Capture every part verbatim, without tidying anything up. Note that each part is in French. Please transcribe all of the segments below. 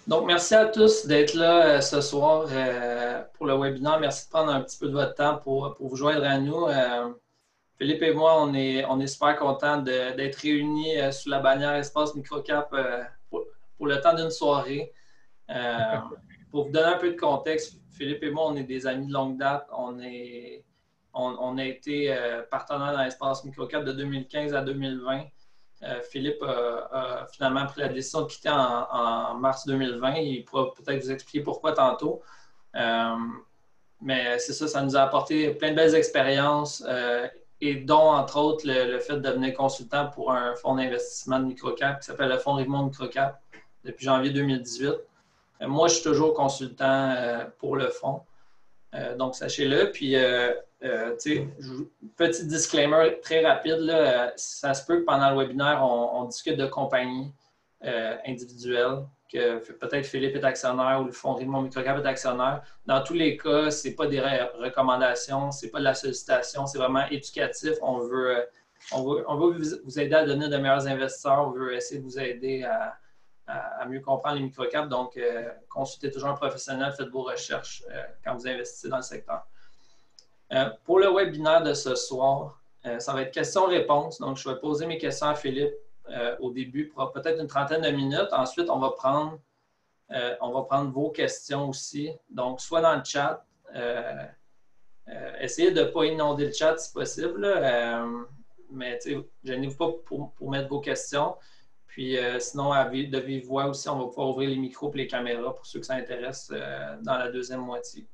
Donc, merci à tous d'être là euh, ce soir euh, pour le webinaire. Merci de prendre un petit peu de votre temps pour, pour vous joindre à nous. Euh, Philippe et moi, on est, on est super contents d'être réunis euh, sous la bannière Espace Microcap euh, pour, pour le temps d'une soirée. Euh, pour vous donner un peu de contexte, Philippe et moi, on est des amis de longue date. On, est, on, on a été euh, partenaires dans l'Espace Microcap de deux mille quinze à deux mille vingt. Euh, Philippe a, a, finalement pris la décision de quitter en, en mars deux mille vingt. Il pourra peut-être vous expliquer pourquoi tantôt. Euh, mais c'est ça, ça nous a apporté plein de belles expériences euh, et dont, entre autres, le, le, fait de devenir consultant pour un fonds d'investissement de microcap qui s'appelle le Fonds Rivemont Microcap depuis janvier deux mille dix-huit. Euh, moi, je suis toujours consultant euh, pour le fonds. Euh, donc, sachez-le. Puis, euh, euh, petit disclaimer très rapide, là, ça se peut que pendant le webinaire, on, on discute de compagnies euh, individuelles, que peut-être Philippe est actionnaire ou le fonds Rivemont Microcap est actionnaire. Dans tous les cas, ce n'est pas des recommandations, ce n'est pas de la sollicitation, c'est vraiment éducatif. On veut, on veut, on veut vous aider à devenir de meilleurs investisseurs, on veut essayer de vous aider à à mieux comprendre les microcaps. Donc, euh, consultez toujours un professionnel, faites vos recherches euh, quand vous investissez dans le secteur. Euh, pour le webinaire de ce soir, euh, ça va être questions-réponses. Donc, je vais poser mes questions à Philippe euh, au début pour peut-être une trentaine de minutes. Ensuite, on va prendre, euh, on va prendre vos questions aussi. Donc, soit dans le chat, euh, euh, essayez de ne pas inonder le chat si possible. Euh, mais gênez-vous pas pour, pour mettre vos questions. Puis euh, sinon, à vive, de vive voix aussi, on va pouvoir ouvrir les micros et les caméras pour ceux que ça intéresse euh, dans la deuxième moitié.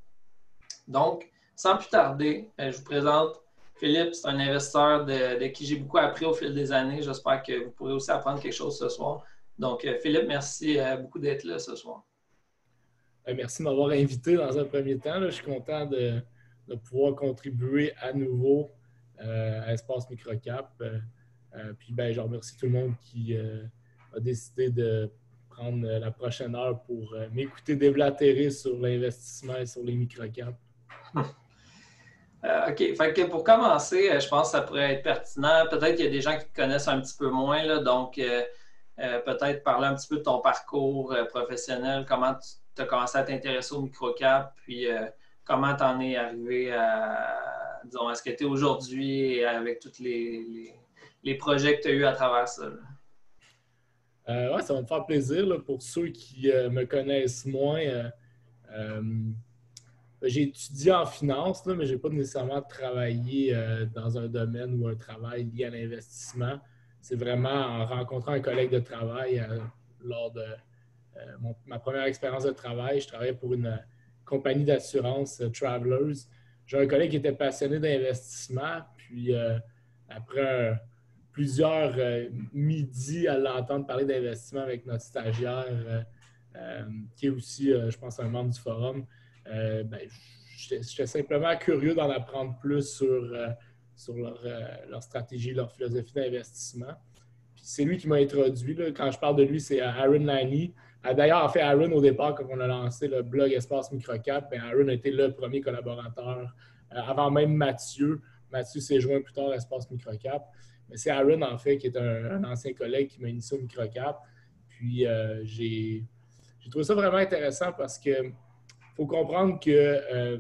Donc, sans plus tarder, euh, je vous présente Philippe. C'est un investisseur de, de qui j'ai beaucoup appris au fil des années. J'espère que vous pourrez aussi apprendre quelque chose ce soir. Donc, euh, Philippe, merci euh, beaucoup d'être là ce soir. Merci de m'avoir invité dans un premier temps. Là. Je suis content de, de pouvoir contribuer à nouveau euh, à Espace Microcap. Euh, euh, puis ben, je remercie tout le monde qui euh, a décidé de prendre la prochaine heure pour euh, m'écouter déblatérer sur l'investissement et sur les microcaps. Euh, OK. Fait que pour commencer, je pense que ça pourrait être pertinent. Peut-être qu'il y a des gens qui te connaissent un petit peu moins. Là, donc, euh, euh, peut-être parler un petit peu de ton parcours euh, professionnel, comment tu as commencé à t'intéresser au microcap, puis euh, comment tu en es arrivé à, disons, à ce que tu es aujourd'hui et avec tous les, les, les projets que tu as eus à travers ça. Euh, ouais, ça va me faire plaisir. Là, pour ceux qui euh, me connaissent moins, euh, euh, j'ai étudié en finance, là, mais je n'ai pas nécessairement travaillé euh, dans un domaine ou un travail lié à l'investissement. C'est vraiment en rencontrant un collègue de travail euh, lors de euh, mon, ma première expérience de travail. Je travaillais pour une euh, compagnie d'assurance, euh, Travelers. J'ai un collègue qui était passionné d'investissement, puis euh, après un, plusieurs euh, midis à l'entendre parler d'investissement avec notre stagiaire, euh, euh, qui est aussi, euh, je pense, un membre du forum, euh, ben, j'étais simplement curieux d'en apprendre plus sur, euh, sur leur, euh, leur stratégie, leur philosophie d'investissement. C'est lui qui m'a introduit. Là. Quand je parle de lui, c'est Aaron Laney. D'ailleurs, en fait, Aaron, au départ, quand on a lancé le blog Espace Microcap, ben Aaron a été le premier collaborateur. Euh, avant même Mathieu. Mathieu s'est joint plus tard à Espace Microcap. Mais c'est Aaron, en fait, qui est un, un ancien collègue qui m'a initié au Microcap. Puis, euh, j'ai trouvé ça vraiment intéressant parce que faut comprendre que euh,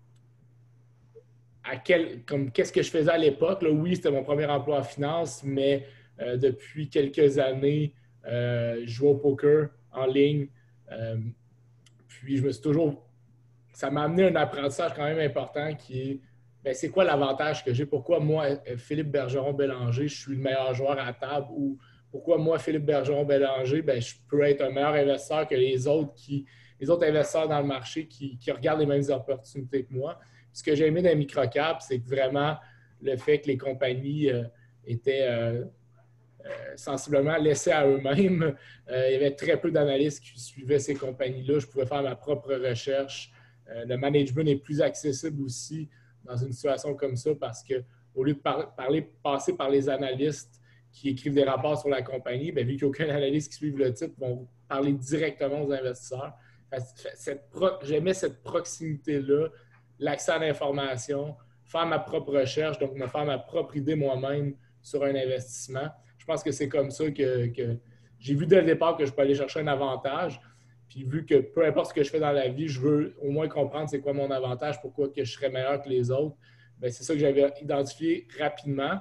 à quel, comme qu'est-ce que je faisais à l'époque. Oui, c'était mon premier emploi en finance, mais euh, depuis quelques années, euh, je joue au poker en ligne. Euh, puis je me suis toujours. Ça m'a amené un apprentissage quand même important qui est ben, c'est quoi l'avantage que j'ai? Pourquoi moi, Philippe Bergeron-Bélanger, je suis le meilleur joueur à la table ou pourquoi moi, Philippe Bergeron-Bélanger, ben, je peux être un meilleur investisseur que les autres qui, les autres investisseurs dans le marché qui, qui regardent les mêmes opportunités que moi. Puis ce que j'ai aimé dans les microcaps, c'est que vraiment le fait que les compagnies euh, étaient euh, euh, sensiblement laissées à eux-mêmes. Euh, il y avait très peu d'analystes qui suivaient ces compagnies-là. Je pouvais faire ma propre recherche. Euh, le management est plus accessible aussi dans une situation comme ça parce qu'au lieu de par parler, passer par les analystes qui écrivent des rapports sur la compagnie, bien, vu qu'il n'y a aucun analyste qui suit le titre, vont parler directement aux investisseurs. J'aimais cette proximité-là, l'accès à l'information, faire ma propre recherche, donc me faire ma propre idée moi-même sur un investissement. Je pense que c'est comme ça que, que j'ai vu dès le départ que je peux aller chercher un avantage. Puis vu que peu importe ce que je fais dans la vie, je veux au moins comprendre c'est quoi mon avantage, pourquoi que je serais meilleur que les autres. Bien, c'est ça que j'avais identifié rapidement.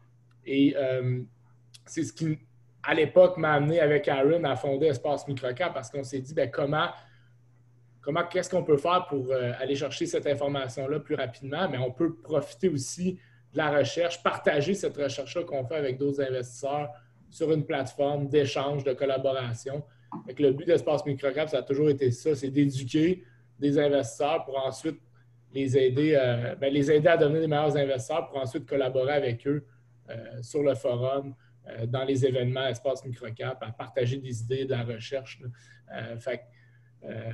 Et euh, c'est ce qui, à l'époque, m'a amené avec Aaron à fonder Espace Microcap parce qu'on s'est dit bien, comment, comment qu'est-ce qu'on peut faire pour euh, aller chercher cette information-là plus rapidement, mais on peut profiter aussi de la recherche, partager cette recherche-là qu'on fait avec d'autres investisseurs sur une plateforme d'échange, de collaboration. Fait que le but d'Espace Microcap, ça a toujours été ça, c'est d'éduquer des investisseurs pour ensuite les aider, euh, bien, les aider à devenir des meilleurs investisseurs pour ensuite collaborer avec eux euh, sur le forum, euh, dans les événements Espace Microcap, à partager des idées, de la recherche. Euh, fait que, euh,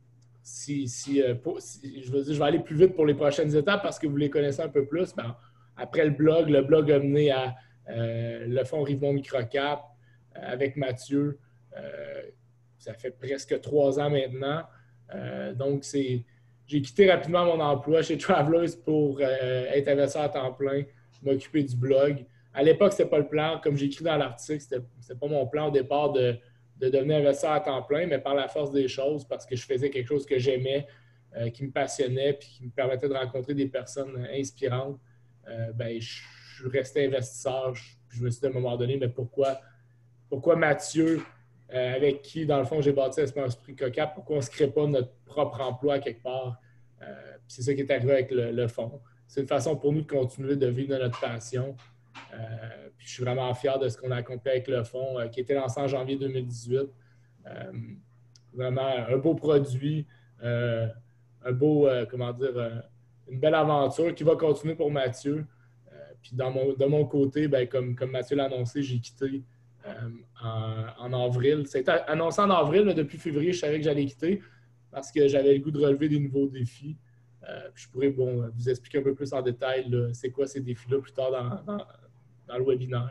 si, si, euh, pour, si, je, veux dire, je vais aller plus vite pour les prochaines étapes parce que vous les connaissez un peu plus. Ben, après le blog, le blog a mené à euh, le fonds Rivemont Microcap euh, avec Mathieu. Euh, ça fait presque trois ans maintenant. Euh, donc, c'est, j'ai quitté rapidement mon emploi chez Travelers pour euh, être investisseur à temps plein, m'occuper du blog. À l'époque, ce n'était pas le plan. Comme j'ai écrit dans l'article, ce n'était pas mon plan au départ de, de devenir investisseur à temps plein, mais par la force des choses, parce que je faisais quelque chose que j'aimais, euh, qui me passionnait, puis qui me permettait de rencontrer des personnes inspirantes, euh, ben, je, je restais investisseur. Je, je me suis dit à un moment donné, mais pourquoi, pourquoi Mathieu, euh, avec qui, dans le fond, j'ai bâti Espace Microcap, pourquoi on ne se crée pas notre propre emploi quelque part? Euh, c'est ça qui est arrivé avec le, le fonds. C'est une façon pour nous de continuer de vivre de notre passion. Euh, puis je suis vraiment fier de ce qu'on a accompli avec le fonds, euh, qui a été lancé en janvier deux mille dix-huit. Euh, vraiment un beau produit, euh, un beau, euh, comment dire, euh, une belle aventure qui va continuer pour Mathieu. Euh, puis dans mon, de mon côté, ben, comme, comme Mathieu l'a annoncé, j'ai quitté euh, en, en avril. Ça a été annoncé en avril, mais depuis février, je savais que j'allais quitter parce que j'avais le goût de relever des nouveaux défis. Euh, je pourrais bon, vous expliquer un peu plus en détail c'est quoi ces défis-là plus tard dans, dans, dans le webinaire.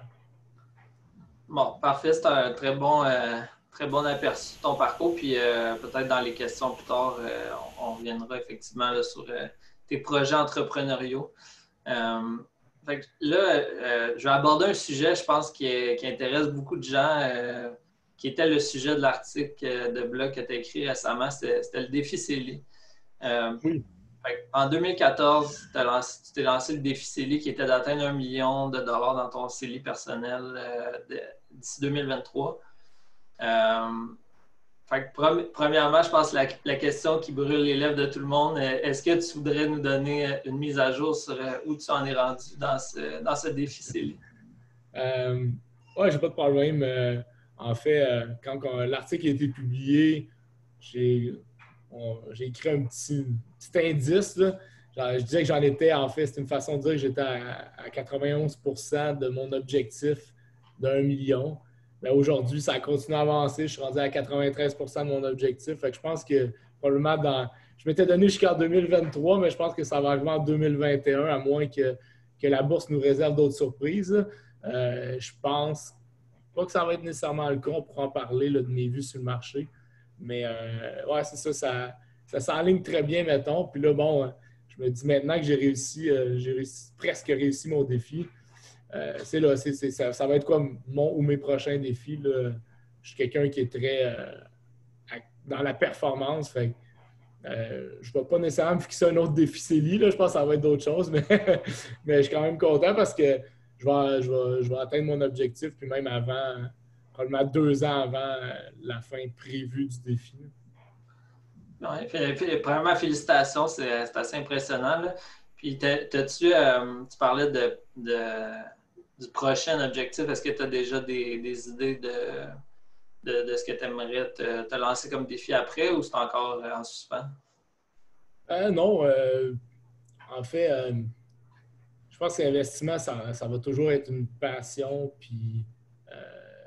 Bon, parfait. C'est un très bon, euh, très bon aperçu de ton parcours. Puis euh, peut-être dans les questions plus tard, euh, on, on reviendra effectivement là, sur euh, tes projets entrepreneuriaux. Euh, fait que là, euh, je vais aborder un sujet, je pense, qui, est, qui intéresse beaucoup de gens, euh, qui était le sujet de l'article de blog que tu as écrit récemment. C'était, c'était le défi C E L I. Euh, oui. En deux mille quatorze, lancé, tu t'es lancé le défi C E L I qui était d'atteindre un million de dollars dans ton C E L I personnel euh, de, d'ici deux mille vingt-trois. Euh, fait que, premièrement, je pense que la, la question qui brûle les lèvres de tout le monde, est-ce que tu voudrais nous donner une mise à jour sur où tu en es rendu dans ce, dans ce défi C E L I? Euh, oui, j'ai pas de problème. Euh, en fait, euh, quand, quand l'article a été publié, j'ai, on, j'ai écrit un petit, petit indice. Là. Genre, je disais que j'en étais, en fait, c'est une façon de dire que j'étais à, à quatre-vingt-onze pour cent de mon objectif d'un million. Mais aujourd'hui, ça continue à avancer. Je suis rendu à quatre-vingt-treize pour cent de mon objectif. Fait que je pense que probablement dans. Je m'étais donné jusqu'en deux mille vingt-trois, mais je pense que ça va arriver en deux mille vingt et un, à moins que, que la bourse nous réserve d'autres surprises. Euh, je pense pas que ça va être nécessairement le cas. On pourra en parler là, de mes vues sur le marché. Mais euh, ouais, c'est ça, ça, ça s'enligne très bien, mettons. Puis là, bon, je me dis maintenant que j'ai réussi, euh, j'ai réussi, presque réussi mon défi. Euh, c'est là, c'est, c'est, ça, ça va être quoi mon ou mes prochains défis. Là. Je suis quelqu'un qui est très euh, dans la performance. Fait, euh, je ne vais pas nécessairement me fixer un autre défi C E L I. Là. Je pense que ça va être d'autres choses, mais, mais je suis quand même content parce que je vais, je, vais, je vais atteindre mon objectif, puis même avant, probablement deux ans avant la fin prévue du défi. Oui, premièrement, félicitations, c'est, c'est assez impressionnant. Là. Puis, t'as-tu, euh, tu parlais de, de, du prochain objectif. Est-ce que tu as déjà des, des idées de, de, de ce que tu aimerais te, te lancer comme défi après ou c'est encore en suspens? Euh, non. Euh, en fait, euh, je pense que l'investissement, ça, ça va toujours être une passion. Puis, euh,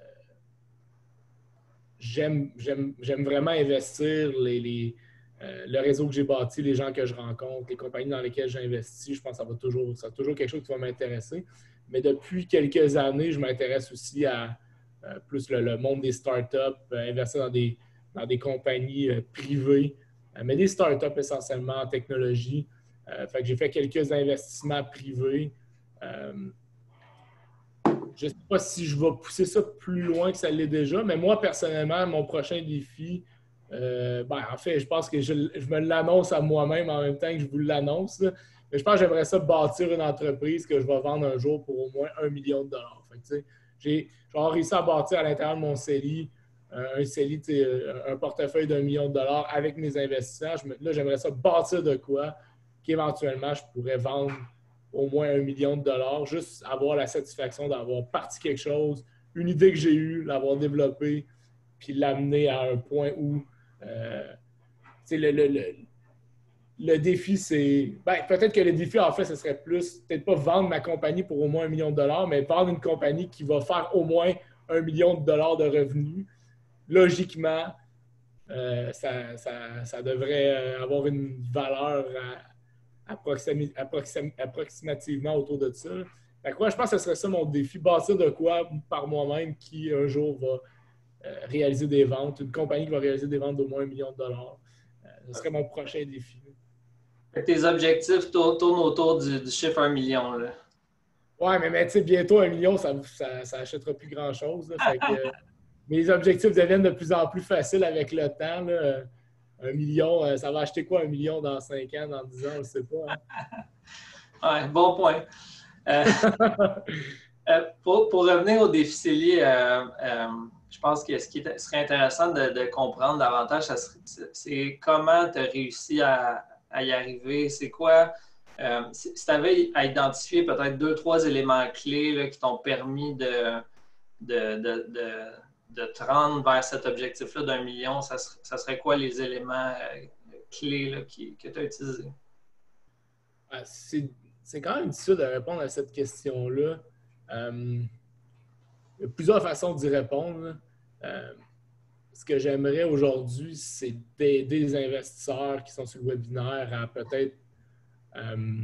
j'aime, j'aime, j'aime vraiment investir les, les, euh, le réseau que j'ai bâti, les gens que je rencontre, les compagnies dans lesquelles j'investis. Je pense que ça va toujours, ça va toujours quelque chose qui va m'intéresser. Mais depuis quelques années, je m'intéresse aussi à euh, plus le, le monde des startups, euh, investir dans des, dans des compagnies euh, privées, euh, mais des startups essentiellement en technologie. Euh, fait que j'ai fait quelques investissements privés. Euh, je ne sais pas si je vais pousser ça plus loin que ça l'est déjà, mais moi, personnellement, mon prochain défi, Euh, ben, en fait, je pense que je, je me l'annonce à moi-même en même temps que je vous l'annonce. Là. Mais je pense que j'aimerais ça bâtir une entreprise que je vais vendre un jour pour au moins un million de dollars. Fait que, tu sais, j'ai j'ai réussi à bâtir à l'intérieur de mon C E L I euh, un C E L I, tu sais, un portefeuille d'un million de dollars avec mes investissements. Je me- là, j'aimerais ça bâtir de quoi qu'éventuellement je pourrais vendre au moins un million de dollars, juste avoir la satisfaction d'avoir parti quelque chose, une idée que j'ai eue, l'avoir développée, puis l'amener à un point où euh, le, le, le, le défi, c'est. Ben, peut-être que le défi, en fait, ce serait plus, peut-être pas vendre ma compagnie pour au moins un million de dollars, mais vendre une compagnie qui va faire au moins un million de dollars de revenus. Logiquement, euh, ça, ça, ça, devrait avoir une valeur à, approxim, approxim, approximativement autour de ça. Fait que, ouais, je pense que ce serait ça mon défi, bâtir de quoi par moi-même qui un jour va euh, réaliser des ventes, une compagnie qui va réaliser des ventes d'au moins un million de dollars. Euh, ce serait mon prochain défi. Tes objectifs tournent autour du, du chiffre un million. Là. Ouais, mais, mais tu sais, bientôt un million, ça n'achètera plus grand-chose. Fait que euh, mes objectifs deviennent de plus en plus faciles avec le temps. Là. Un million, euh, ça va acheter quoi un million dans cinq ans, dans dix ans, on ne sait pas. Hein? Ouais, bon point. Euh, euh, pour, pour revenir au défi C E L I, euh, euh, je pense que ce qui serait intéressant de, de comprendre davantage, c'est comment tu as réussi à, à y arriver. C'est quoi, euh, si tu avais à identifier peut-être deux, trois éléments clés là, qui t'ont permis de, de, de, de, de te rendre vers cet objectif-là d'un million, ça, ser, ça serait quoi les éléments euh, clés là, qui, que tu as utilisés? Ah, c'est quand même difficile de répondre à cette question-là. Euh, il y a plusieurs façons d'y répondre. Euh, ce que j'aimerais aujourd'hui, c'est d'aider les investisseurs qui sont sur le webinaire à peut-être euh,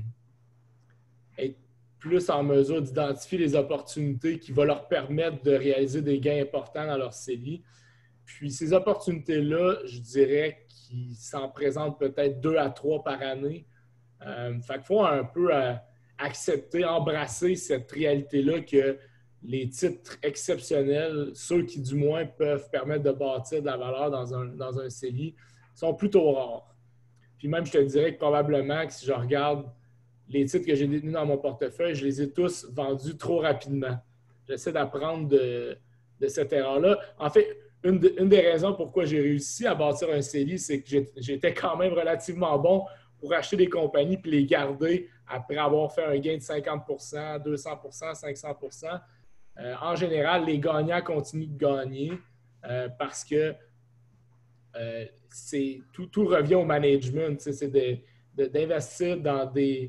être plus en mesure d'identifier les opportunités qui vont leur permettre de réaliser des gains importants dans leur C E L I. Puis ces opportunités-là, je dirais qu'ils s'en présentent peut-être deux à trois par année. Euh, fait qu'il faut un peu euh, accepter, embrasser cette réalité-là que les titres exceptionnels, ceux qui du moins peuvent permettre de bâtir de la valeur dans un, dans un C E L I, sont plutôt rares. Puis même, je te dirais que probablement que si je regarde les titres que j'ai détenus dans mon portefeuille, je les ai tous vendus trop rapidement. J'essaie d'apprendre de, de cette erreur-là. En fait, une, de, une, des raisons pourquoi j'ai réussi à bâtir un C E L I, c'est que j'étais quand même relativement bon pour acheter des compagnies puis les garder après avoir fait un gain de cinquante pour cent, deux cents pour cent, cinq cents pour cent. Euh, en général, les gagnants continuent de gagner euh, parce que euh, c'est, tout, tout revient au management. C'est de, de, d'investir dans des,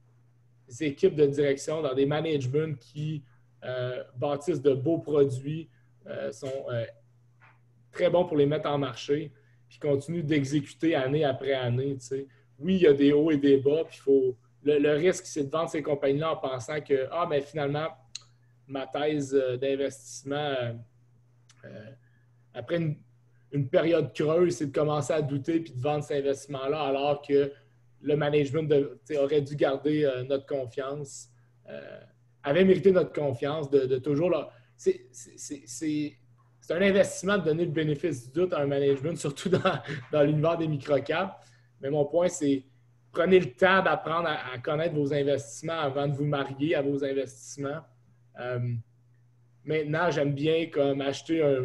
des équipes de direction, dans des managements qui euh, bâtissent de beaux produits, euh, sont euh, très bons pour les mettre en marché, puis continuent d'exécuter année après année. T'sais. Oui, il y a des hauts et des bas, puis il faut. Le, le risque, c'est de vendre ces compagnies-là en pensant que, ah, mais finalement, ma thèse d'investissement, euh, euh, après une, une, période creuse, c'est de commencer à douter puis de vendre cet investissement-là, alors que le management de, aurait dû garder euh, notre confiance, euh, avait mérité notre confiance de, de toujours. Là, c'est, c'est, c'est, c'est un investissement de donner le bénéfice du doute à un management, surtout dans, dans l'univers des microcaps. Mais mon point, c'est prenez le temps d'apprendre à, à connaître vos investissements avant de vous marier à vos investissements. Euh, maintenant, j'aime bien comme acheter un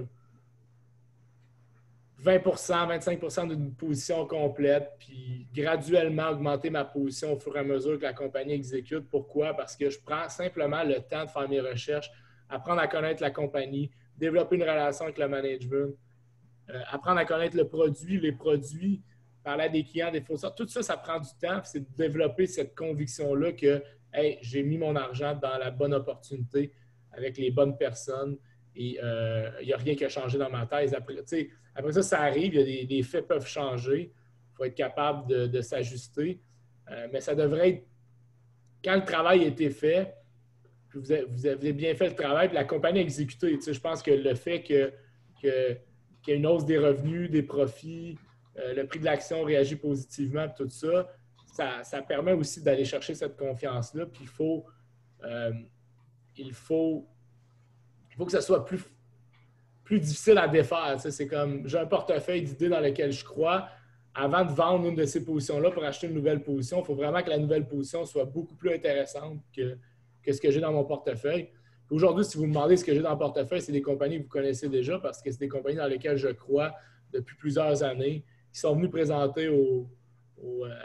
vingt pour cent, vingt-cinq pour cent d'une position complète, puis graduellement augmenter ma position au fur et à mesure que la compagnie exécute. Pourquoi? Parce que je prends simplement le temps de faire mes recherches, apprendre à connaître la compagnie, développer une relation avec le management, euh, apprendre à connaître le produit, les produits, parler à des clients, des fournisseurs. Tout ça, ça prend du temps. C'est de développer cette conviction-là que hey, j'ai mis mon argent dans la bonne opportunité avec les bonnes personnes et il euh, n'y a rien qui a changé dans ma thèse. Après, après ça, ça arrive, y a des, des faits peuvent changer. Il faut être capable de, de s'ajuster. Euh, mais ça devrait être, quand le travail a été fait, vous avez, vous avez bien fait le travail, puis la compagnie a exécuté. Je pense que le fait que, que, qu'il y ait une hausse des revenus, des profits, euh, le prix de l'action réagit positivement, tout ça, ça, ça permet aussi d'aller chercher cette confiance-là. Puis il faut, euh, il faut, il faut que ça soit plus plus difficile à défaire. C'est comme, j'ai un portefeuille d'idées dans lequel je crois. Avant de vendre une de ces positions-là pour acheter une nouvelle position, il faut vraiment que la nouvelle position soit beaucoup plus intéressante que, que ce que j'ai dans mon portefeuille. Aujourd'hui, si vous me demandez ce que j'ai dans le portefeuille, c'est des compagnies que vous connaissez déjà parce que c'est des compagnies dans lesquelles je crois depuis plusieurs années, qui sont venues présenter au, au, euh,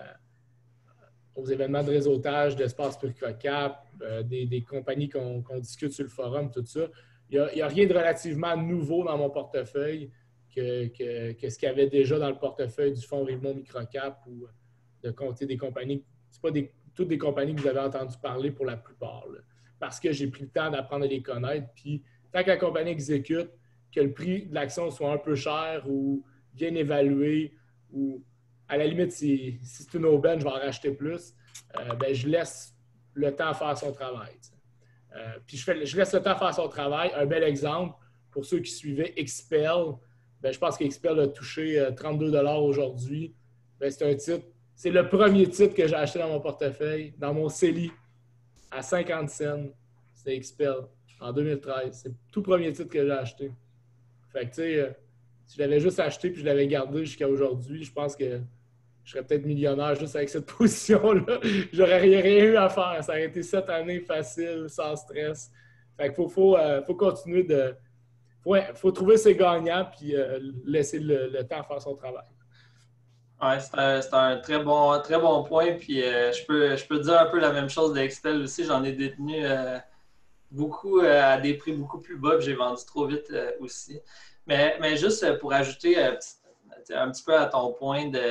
aux événements de réseautage d'Espace Microcap, euh, des, des compagnies qu'on qu'on discute sur le forum, tout ça. Il n'y a, a rien de relativement nouveau dans mon portefeuille que, que, que ce qu'il y avait déjà dans le portefeuille du fonds Rimont Microcap ou de compter des compagnies. Ce pas des, toutes des compagnies que vous avez entendu parler pour la plupart, là, parce que j'ai pris le temps d'apprendre à les connaître. Puis, tant que la compagnie exécute, que le prix de l'action soit un peu cher ou bien évalué, ou à la limite, si, si c'est une aubaine, je vais en racheter plus, euh, ben, je laisse le temps faire son travail. Euh, puis je, fais, je laisse le temps faire son travail. Un bel exemple, pour ceux qui suivaient Expel, ben, je pense qu'Expel a touché euh, trente-deux dollars aujourd'hui. Ben, c'est un titre, c'est le premier titre que j'ai acheté dans mon portefeuille, dans mon C E L I, à cinquante cents. C'est Expel, en deux mille treize. C'est le tout premier titre que j'ai acheté. Fait que, tu sais, euh, si je l'avais juste acheté puis je l'avais gardé jusqu'à aujourd'hui, je pense que je serais peut-être millionnaire juste avec cette position-là. J'aurais rien, rien eu à faire. Ça aurait été sept années faciles, sans stress. Fait qu'il faut, faut, euh, faut continuer de... Faut, faut trouver ses gagnants puis euh, laisser le, le temps faire son travail. Oui, c'est un, c'est un très bon, très bon point. Puis euh, je, peux, je peux dire un peu la même chose d'Expel aussi. J'en ai détenu euh, beaucoup euh, à des prix beaucoup plus bas, puis j'ai vendu trop vite euh, aussi. Mais, mais juste pour ajouter euh, un petit peu à ton point de,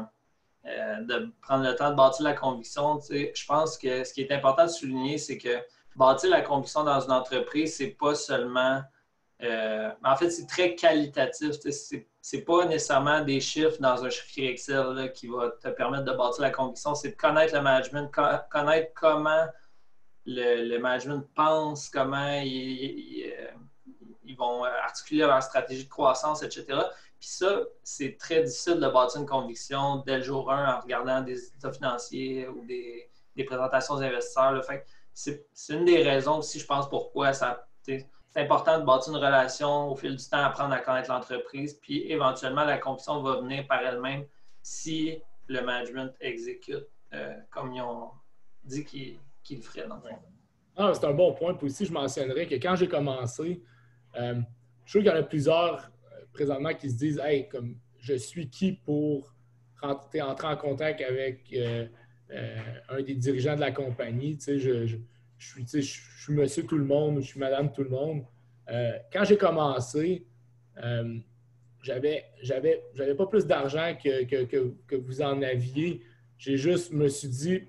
euh, de prendre le temps de bâtir la conviction, je pense que ce qui est important de souligner, c'est que bâtir la conviction dans une entreprise, c'est pas seulement... Euh, en fait, c'est très qualitatif. C'est, c'est pas nécessairement des chiffres dans un chiffrier Excel là, qui va te permettre de bâtir la conviction. C'est de connaître le management, connaître comment le, le management pense, comment ils, ils, ils vont articuler leur stratégie de croissance, et cetera. Puis ça, c'est très difficile de bâtir une conviction dès le jour un en regardant des états financiers ou des, des présentations aux investisseurs. Là. Fait que c'est, c'est une des raisons aussi, je pense, pourquoi ça... C'est important de bâtir une relation au fil du temps, apprendre à connaître l'entreprise, puis éventuellement, la conviction va venir par elle-même si le management exécute euh, comme ils ont dit qu'ils qu'il le feraient dans le fond. Ah, c'est un bon point. Puis aussi, je mentionnerais que quand j'ai commencé, euh, je suis sûr qu'il y en a plusieurs euh, présentement qui se disent « Hey, comme je suis qui pour rentrer, entrer en contact avec euh, euh, un des dirigeants de la compagnie? » Tu sais, je, je Je suis, je, je suis monsieur tout le monde, je suis madame tout le monde. Euh, quand j'ai commencé, euh, j'avais, j'avais, j'avais pas plus d'argent que, que, que, que vous en aviez. J'ai juste, me suis dit,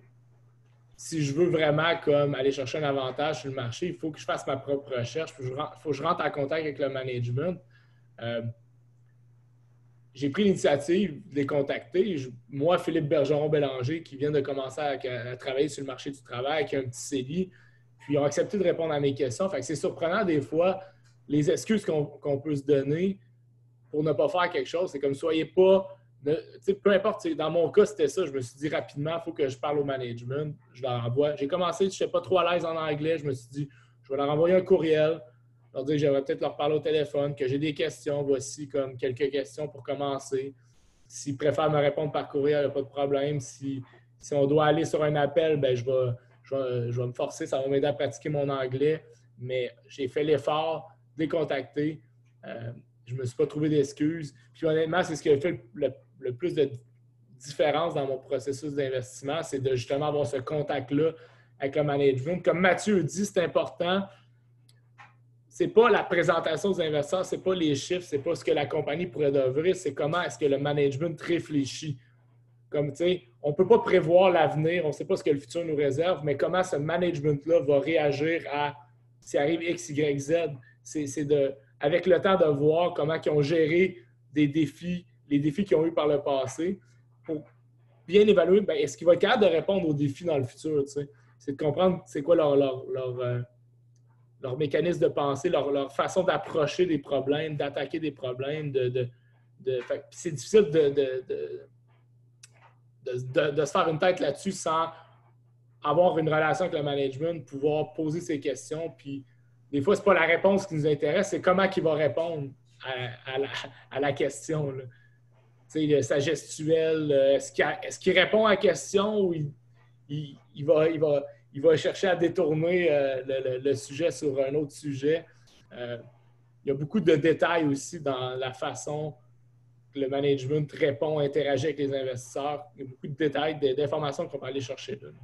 si je veux vraiment comme aller chercher un avantage sur le marché, il faut que je fasse ma propre recherche. Il faut que je rentre en contact avec le management. Euh, j'ai pris l'initiative de les contacter. Je, moi, Philippe Bergeron-Bélanger, qui vient de commencer à, à travailler sur le marché du travail, qui a un petit C E L I, puis ils ont accepté de répondre à mes questions. Fait que c'est surprenant des fois, les excuses qu'on qu'on peut se donner pour ne pas faire quelque chose. C'est comme, soyez pas... Ne, peu importe, dans mon cas, c'était ça. Je me suis dit rapidement, il faut que je parle au management. Je leur envoie. J'ai commencé, je ne suis pas trop à l'aise en anglais. Je me suis dit, je vais leur envoyer un courriel, leur dire que j'aimerais peut-être leur parler au téléphone, que j'ai des questions. Voici comme quelques questions pour commencer. S'ils préfèrent me répondre par courriel, il n'y a pas de problème. Si, si on doit aller sur un appel, bien, je, vais, je, vais, je vais me forcer. Ça va m'aider à pratiquer mon anglais. Mais j'ai fait l'effort de les contacter. Euh, je ne me suis pas trouvé d'excuses. Puis honnêtement, c'est ce qui a fait le, le, le plus de différence dans mon processus d'investissement, c'est de justement avoir ce contact-là avec le management. Comme Mathieu dit, c'est important. Ce n'est pas la présentation des investisseurs, ce n'est pas les chiffres, ce n'est pas ce que la compagnie pourrait offrir, c'est comment est-ce que le management réfléchit. Comme, tu sais, on ne peut pas prévoir l'avenir, on ne sait pas ce que le futur nous réserve, mais comment ce management-là va réagir à s'il arrive X, Y, Z. C'est, c'est de, avec le temps de voir comment ils ont géré des défis, les défis qu'ils ont eus par le passé, pour bien évaluer, bien, est-ce qu'ils vont être capables de répondre aux défis dans le futur, tu sais. C'est de comprendre c'est quoi leur, leur, leur, euh, leur mécanisme de pensée, leur, leur façon d'approcher des problèmes, d'attaquer des problèmes. De, de, de, fait, c'est difficile de, de, de, de, de, de se faire une tête là-dessus sans avoir une relation avec le management, pouvoir poser ses questions, puis des fois, ce n'est pas la réponse qui nous intéresse, c'est comment il va répondre à, à, la, à la question. Là. T'sais, sa gestuelle, est-ce qu'il, est-ce qu'il répond à la question ou il, il, il, va, il, va, il va chercher à détourner euh, le, le, le sujet sur un autre sujet? Euh, il y a beaucoup de détails aussi dans la façon que le management répond, interagit avec les investisseurs. Il y a beaucoup de détails, d'informations qu'on va aller chercher là.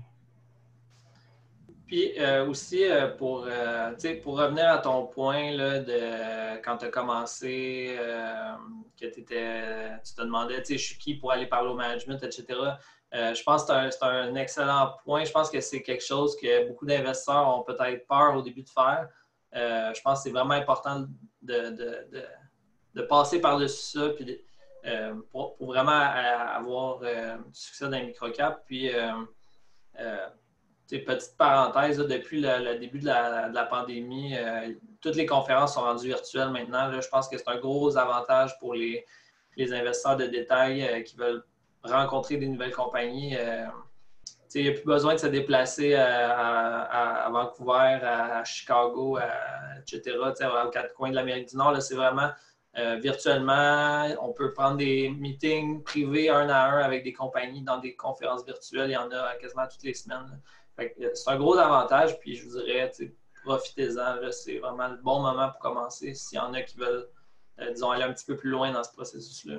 Puis euh, aussi, euh, pour, euh, pour revenir à ton point là, de quand tu as commencé, euh, que t'étais, tu te demandais, je suis qui pour aller parler au management, et cetera. Euh, je pense que c'est un, c'est un excellent point. Je pense que c'est quelque chose que beaucoup d'investisseurs ont peut-être peur au début de faire. Euh, je pense que c'est vraiment important de, de, de, de passer par-dessus ça puis de, euh, pour, pour vraiment avoir euh, du succès dans les microcaps. Puis, euh, euh, petite parenthèse, là, depuis le, le début de la, de la pandémie, euh, toutes les conférences sont rendues virtuelles maintenant. Là, je pense que c'est un gros avantage pour les, les investisseurs de détail euh, qui veulent rencontrer des nouvelles compagnies. Euh, il n'y a plus besoin de se déplacer à, à, à Vancouver, à, à Chicago, à, et cetera, aux quatre coins de l'Amérique du Nord. Là, c'est vraiment euh, virtuellement. On peut prendre des meetings privés un à un avec des compagnies dans des conférences virtuelles. Il y en a quasiment toutes les semaines. Là. C'est un gros avantage, puis je vous dirais, profitez-en. Là, c'est vraiment le bon moment pour commencer s'il y en a qui veulent, euh, disons, aller un petit peu plus loin dans ce processus-là.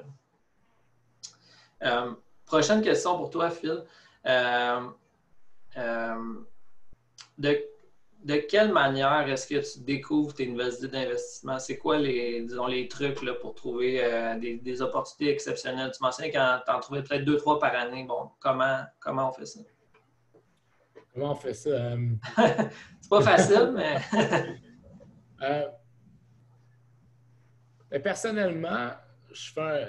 Euh, prochaine question pour toi, Phil. Euh, euh, de, de quelle manière est-ce que tu découvres tes nouvelles idées d'investissement? C'est quoi les, disons, les trucs là, pour trouver euh, des, des opportunités exceptionnelles? Tu mentionnais que tu en trouvais peut-être deux, trois par année. Bon, comment, comment on fait ça? Comment on fait ça? Euh... c'est pas facile, mais... euh... mais personnellement, je fais, un...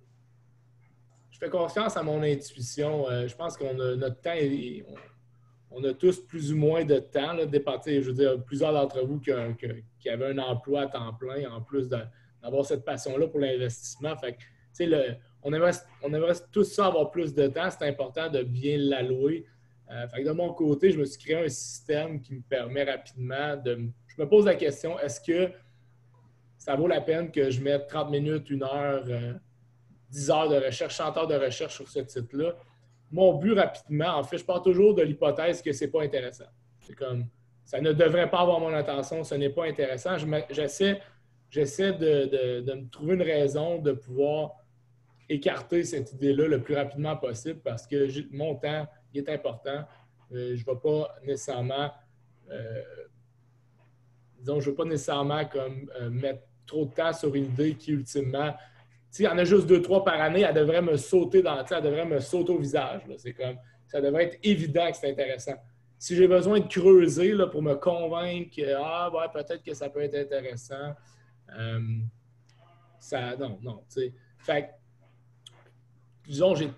je fais confiance à mon intuition. Euh, je pense qu'on a notre temps, et on... on a tous plus ou moins de temps. Là, départir, je veux dire, plusieurs d'entre vous qui, qui, qui avaient un emploi à temps plein, en plus de, d'avoir cette passion-là pour l'investissement. Fait que, le... on, aimerait, on aimerait tous ça avoir plus de temps. C'est important de bien l'allouer. Euh, fait que de mon côté, je me suis créé un système qui me permet rapidement de... Je me pose la question, est-ce que ça vaut la peine que je mette trente minutes, une heure, euh, dix heures de recherche, cent heures de recherche sur ce titre-là? Mon but rapidement, en fait, je pars toujours de l'hypothèse que ce n'est pas intéressant. C'est comme, ça ne devrait pas avoir mon attention, ce n'est pas intéressant. Je me, j'essaie j'essaie de, de, de me trouver une raison de pouvoir écarter cette idée-là le plus rapidement possible parce que mon temps il est important. Euh, je ne vais pas nécessairement, euh, disons, je ne veux pas nécessairement comme, euh, mettre trop de temps sur une idée qui, ultimement, s'il y en a juste deux, trois par année, elle devrait me sauter dans, elle devrait me sauter au visage. Là. C'est comme, ça devrait être évident que c'est intéressant. Si j'ai besoin de creuser là, pour me convaincre que, ah, ouais, peut-être que ça peut être intéressant, euh, ça, non, non, tu sais. Fait que, disons, j'ai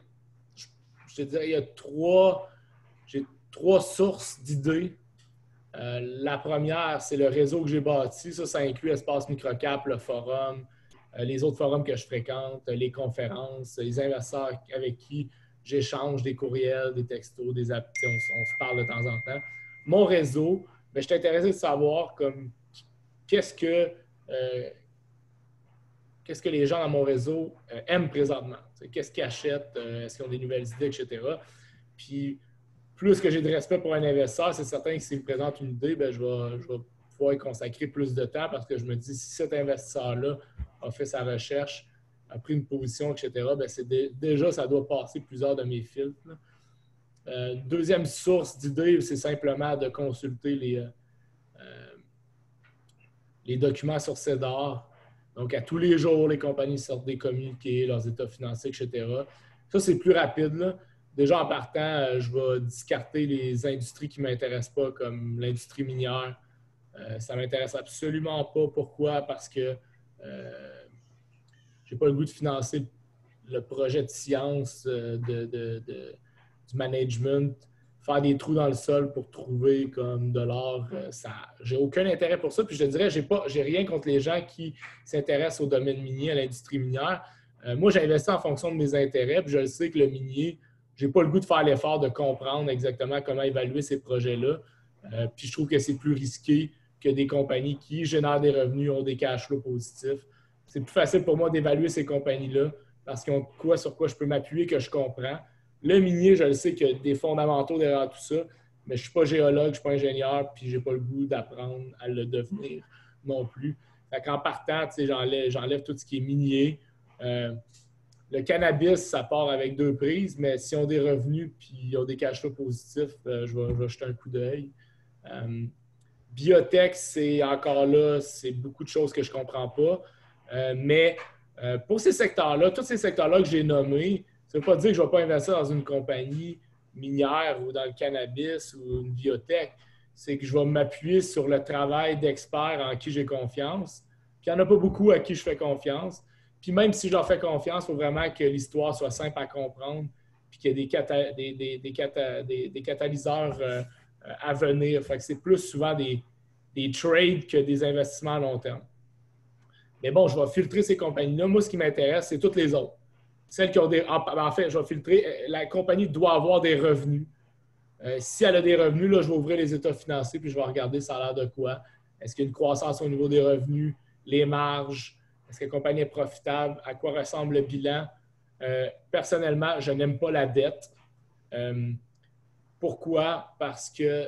je te dirais, il y a trois, j'ai trois sources d'idées. Euh, la première, c'est le réseau que j'ai bâti. Ça, ça inclut Espace Microcap, le forum, euh, les autres forums que je fréquente, les conférences, les investisseurs avec qui j'échange des courriels, des textos, des appels. On, on se parle de temps en temps. Mon réseau, bien, je suis intéressé de savoir comme, qu'est-ce que, euh, qu'est-ce que les gens dans mon réseau euh, aiment présentement. Qu'est-ce qu'ils achètent, euh, est-ce qu'ils ont des nouvelles idées, et cetera. Puis, plus que j'ai de respect pour un investisseur, c'est certain que s'il me présente une idée, bien, je, vais, je vais pouvoir y consacrer plus de temps parce que je me dis, si cet investisseur-là a fait sa recherche, a pris une position, et cetera, bien, c'est dé, déjà, ça doit passer plusieurs de mes filtres. Euh, deuxième source d'idées, c'est simplement de consulter les, euh, les documents sur CEDAR. Donc, à tous les jours, les compagnies sortent des communiqués, leurs états financiers, et cetera. Ça, c'est plus rapide, là. Déjà, en partant, je vais discarter les industries qui ne m'intéressent pas, comme l'industrie minière. Euh, ça ne m'intéresse absolument pas. Pourquoi? Parce que euh, je n'ai pas le goût de financer le projet de science, de, de, de, du management, faire des trous dans le sol pour trouver comme de l'or. Ça, j'ai aucun intérêt pour ça. Puis je te dirais, j'ai pas, j'ai rien contre les gens qui s'intéressent au domaine minier, à l'industrie minière. Euh, moi, j'investis en fonction de mes intérêts. Puis je le sais que le minier, je n'ai pas le goût de faire l'effort de comprendre exactement comment évaluer ces projets-là. Euh, puis je trouve que c'est plus risqué que des compagnies qui génèrent des revenus, ont des cash flows positifs. C'est plus facile pour moi d'évaluer ces compagnies-là parce qu'ils ont quoi sur quoi je peux m'appuyer, que je comprends. Le minier, je le sais qu'il y a des fondamentaux derrière tout ça, mais je ne suis pas géologue, je ne suis pas ingénieur, puis je n'ai pas le goût d'apprendre à le devenir non plus. Fait qu'en partant, j'enlève, j'enlève tout ce qui est minier. Euh, le cannabis, ça part avec deux prises, mais s'ils ont des revenus puis ils ont des cash flows positifs, euh, je, vais, je vais jeter un coup d'œil. Euh, biotech, c'est encore là, c'est beaucoup de choses que je ne comprends pas. Euh, mais euh, pour ces secteurs-là, tous ces secteurs-là que j'ai nommés, ça ne veut pas dire que je ne vais pas investir dans une compagnie minière ou dans le cannabis ou une biotech. C'est que je vais m'appuyer sur le travail d'experts en qui j'ai confiance. Puis il n'y en a pas beaucoup à qui je fais confiance. Puis même si je leur fais confiance, il faut vraiment que l'histoire soit simple à comprendre puis qu'il y ait des, cata- des, des, des, cata- des, des catalyseurs euh, à venir. Fait que c'est plus souvent des, des trades que des investissements à long terme. Mais bon, je vais filtrer ces compagnies-là. Moi, ce qui m'intéresse, c'est toutes les autres. Celles qui ont des. En fait, je vais filtrer. La compagnie doit avoir des revenus. Euh, si elle a des revenus, là, je vais ouvrir les états financiers puis je vais regarder ça a l'air de quoi. Est-ce qu'il y a une croissance au niveau des revenus, les marges? Est-ce que la compagnie est profitable? À quoi ressemble le bilan? Euh, personnellement, je n'aime pas la dette. Euh, pourquoi? Parce que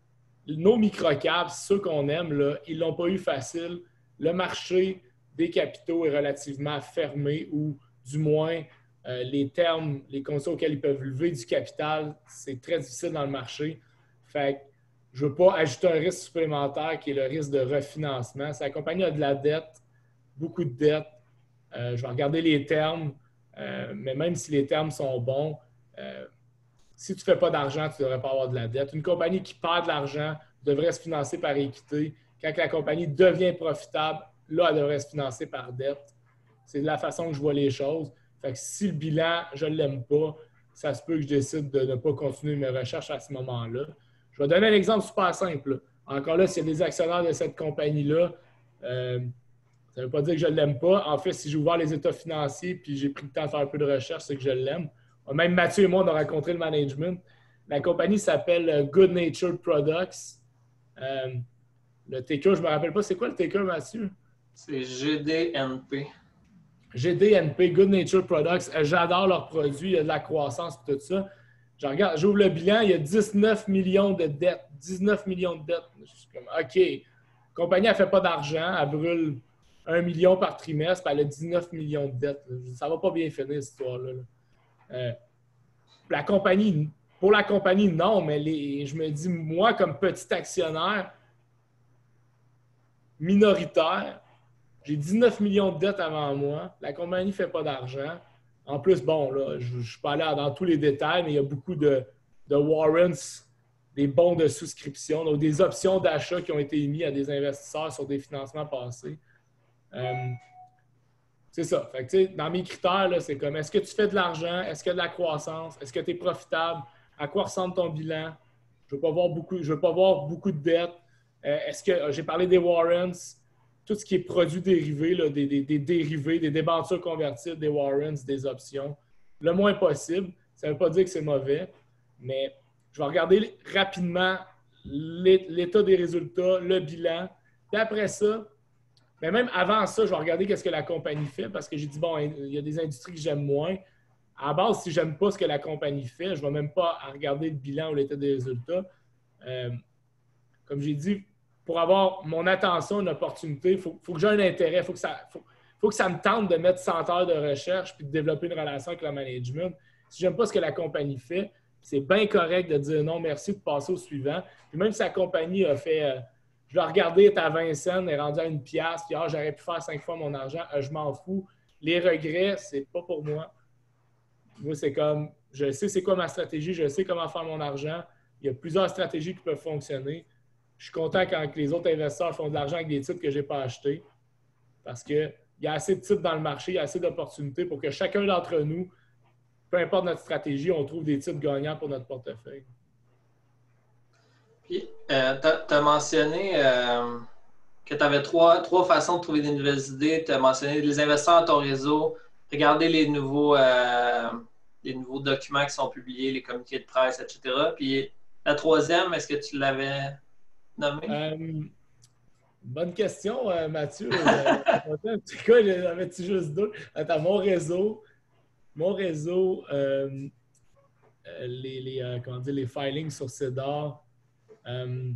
nos microcaps, ceux qu'on aime, là, ils ne l'ont pas eu facile. Le marché des capitaux est relativement fermé ou du moins euh, les termes, les conditions auxquelles ils peuvent lever du capital, c'est très difficile dans le marché. Fait que je ne veux pas ajouter un risque supplémentaire qui est le risque de refinancement. Si la compagnie a de la dette, beaucoup de dette, euh, je vais regarder les termes, euh, mais même si les termes sont bons, euh, si tu ne fais pas d'argent, tu ne devrais pas avoir de la dette. Une compagnie qui perd de l'argent devrait se financer par équité. Quand la compagnie devient profitable, là, elle devrait se financer par dette. C'est de la façon que je vois les choses. Fait que si le bilan, je ne l'aime pas, ça se peut que je décide de ne pas continuer mes recherches à ce moment-là. Je vais donner un exemple super simple. Encore là, s'il y a des actionnaires de cette compagnie-là, euh, ça ne veut pas dire que je ne l'aime pas. En fait, si j'ai ouvert les états financiers puis j'ai pris le temps de faire un peu de recherche, c'est que je l'aime. Même Mathieu et moi, on a rencontré le management. La compagnie s'appelle Good Natured Products. Euh, le ticker, je ne me rappelle pas. C'est quoi le ticker, Mathieu? C'est G D N P. G D N P, Good Natured Products. J'adore leurs produits. Il y a de la croissance et tout ça. Je regarde, j'ouvre le bilan. Il y a dix-neuf millions de dettes. dix-neuf millions de dettes. Je suis comme, OK. La compagnie, elle ne fait pas d'argent. Elle brûle un million par trimestre. Puis elle a dix-neuf millions de dettes. Ça ne va pas bien finir, cette histoire-là. Là. Euh, la compagnie, pour la compagnie, non, mais les, je me dis, moi, comme petit actionnaire minoritaire, j'ai dix-neuf millions de dettes avant moi. La compagnie ne fait pas d'argent. En plus, bon, là, je ne suis pas allé dans tous les détails, mais il y a beaucoup de, de warrants, des bons de souscription, donc des options d'achat qui ont été émis à des investisseurs sur des financements passés. Euh, C'est ça. Fait que, dans mes critères, là, c'est comme est-ce que tu fais de l'argent? Est-ce qu'il y a de la croissance? Est-ce que tu es profitable? À quoi ressemble ton bilan? Je ne veux pas voir beaucoup, je veux pas voir beaucoup de dettes. Euh, est-ce que j'ai parlé des warrants? Tout ce qui est produits dérivés, là, des, des, des dérivés, des débentures convertibles, des warrants, des options, le moins possible. Ça ne veut pas dire que c'est mauvais, mais je vais regarder rapidement l'état des résultats, le bilan. Puis après ça, mais même avant ça, je vais regarder qu'est-ce que la compagnie fait parce que j'ai dit, bon, il y a des industries que j'aime moins. À la base, si je n'aime pas ce que la compagnie fait, je ne vais même pas regarder le bilan ou l'état des résultats. Euh, comme j'ai dit, pour avoir mon attention, une opportunité, il faut, faut que j'ai un intérêt. Il faut, que ça, faut, faut que ça me tente de mettre cent heures de recherche puis de développer une relation avec le management. Si je n'aime pas ce que la compagnie fait, c'est bien correct de dire non, merci, de passer au suivant. Puis même si la compagnie a fait... Euh, je l'ai regardé, elle est à vingt cents, elle est rendue à une pièce, puis ah, j'aurais pu faire cinq fois mon argent, euh, je m'en fous. Les regrets, c'est pas pour moi. Moi, c'est comme, je sais c'est quoi ma stratégie, je sais comment faire mon argent. Il y a plusieurs stratégies qui peuvent fonctionner. Je suis content quand les autres investisseurs font de l'argent avec des titres que je n'ai pas achetés parce qu'il y a assez de titres dans le marché, il y a assez d'opportunités pour que chacun d'entre nous, peu importe notre stratégie, on trouve des titres gagnants pour notre portefeuille. Puis, euh, tu as mentionné euh, que tu avais trois, trois façons de trouver des nouvelles idées. Tu as mentionné les investisseurs dans ton réseau, regarder les nouveaux, euh, les nouveaux documents qui sont publiés, les communiqués de presse, et cetera. Puis la troisième, est-ce que tu l'avais nommé? Euh, Bonne question, euh, Mathieu. Euh, C'est quoi, j'en avais-tu juste deux? Attends, mon réseau, mon réseau, euh, euh, les, les, euh, comment dire, les filings sur Cedar. Euh,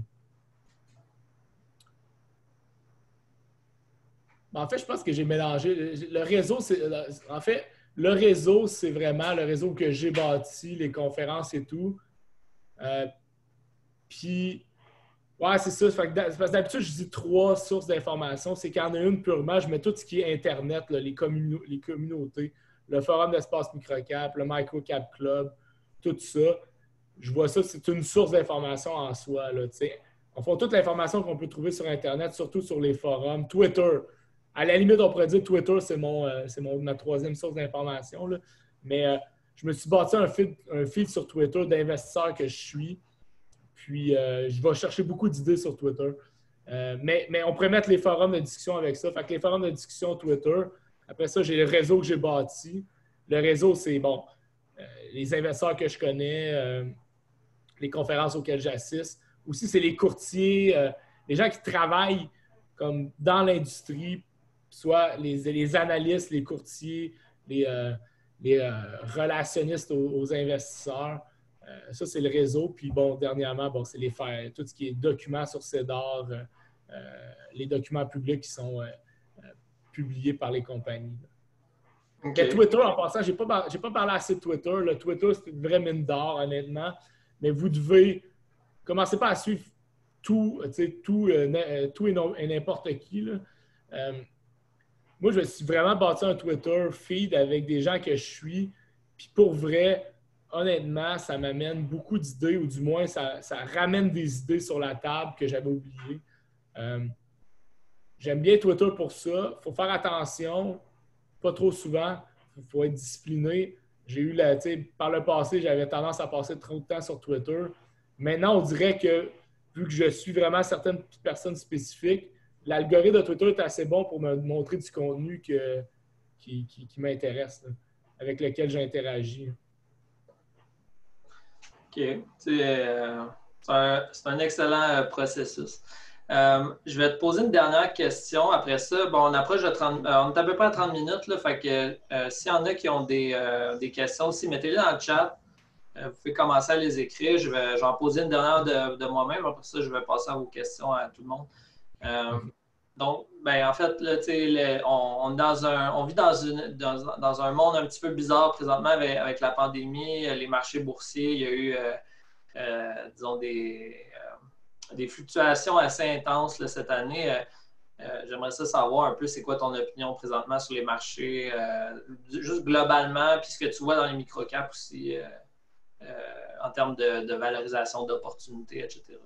ben, en fait, je pense que j'ai mélangé. Le réseau, c'est. En fait, le réseau, c'est vraiment le réseau que j'ai bâti, les conférences et tout. Euh, Puis, ouais, c'est ça. Fait que d'hab- parce que d'habitude, je dis trois sources d'informations. C'est qu'il y en a une purement, je mets tout ce qui est Internet, là, les, communo- les communautés, le forum d'espace microcap, le microcap club, tout ça. Je vois ça, c'est une source d'information en soi. Là, tu sais. On fait toute l'information qu'on peut trouver sur Internet, surtout sur les forums. Twitter. À la limite, on pourrait dire Twitter, c'est mon, euh, c'est mon, ma troisième source d'information. Là. Mais euh, je me suis bâti un feed, un feed sur Twitter d'investisseurs que je suis. Puis, euh, je vais chercher beaucoup d'idées sur Twitter. Euh, mais, mais on pourrait mettre les forums de discussion avec ça. Fait que les forums de discussion Twitter. Après ça, j'ai le réseau que j'ai bâti. Le réseau, c'est, bon, euh, les investisseurs que je connais, euh, les conférences auxquelles j'assiste. Aussi, c'est les courtiers, euh, les gens qui travaillent comme dans l'industrie, soit les, les analystes, les courtiers, les, euh, les euh, relationnistes aux, aux investisseurs. Euh, ça, c'est le réseau. Puis, bon, dernièrement, bon, c'est les faire, tout ce qui est documents sur Cedar, euh, euh, les documents publics qui sont euh, euh, publiés par les compagnies. OK. Mais Twitter, en passant, je n'ai pas, j'ai pas parlé assez de Twitter. Le Twitter, c'est une vraie mine d'or, honnêtement. Mais vous devez commencer pas à suivre tout, tout, euh, tout et, non, et n'importe qui. Là. Euh, moi, je me suis vraiment bâti un Twitter feed avec des gens que je suis. Puis pour vrai, honnêtement, ça m'amène beaucoup d'idées, ou du moins, ça, ça ramène des idées sur la table que j'avais oubliées. Euh, J'aime bien Twitter pour ça. Il faut faire attention, pas trop souvent. Il faut être discipliné. J'ai eu la, par le passé, j'avais tendance à passer trop de temps sur Twitter. Maintenant, on dirait que, vu que je suis vraiment certaines personnes spécifiques, l'algorithme de Twitter est assez bon pour me montrer du contenu que, qui, qui, qui m'intéresse, là, avec lequel j'interagis. OK. Euh, c'est un, c'est un excellent euh, processus. Euh, je vais te poser une dernière question. Après ça, bon, on approche de trente, euh, on est à peu près à trente minutes. Là, fait que euh, s'il y en a qui ont des, euh, des questions aussi, mettez-les dans le chat. Euh, vous pouvez commencer à les écrire. Je vais, j'en poser une dernière de, de moi-même. Après ça, je vais passer à vos questions à tout le monde. Euh, donc, ben, en fait, là, le, on, on, dans un, on vit dans, une, dans, dans un monde un petit peu bizarre présentement avec, avec la pandémie, les marchés boursiers. Il y a eu, euh, euh, disons, des, euh, des fluctuations assez intenses là, cette année. Euh, euh, j'aimerais ça savoir un peu c'est quoi ton opinion présentement sur les marchés, euh, juste globalement, puis ce que tu vois dans les microcaps aussi. Euh, Euh, en termes de, de valorisation d'opportunités, et cetera.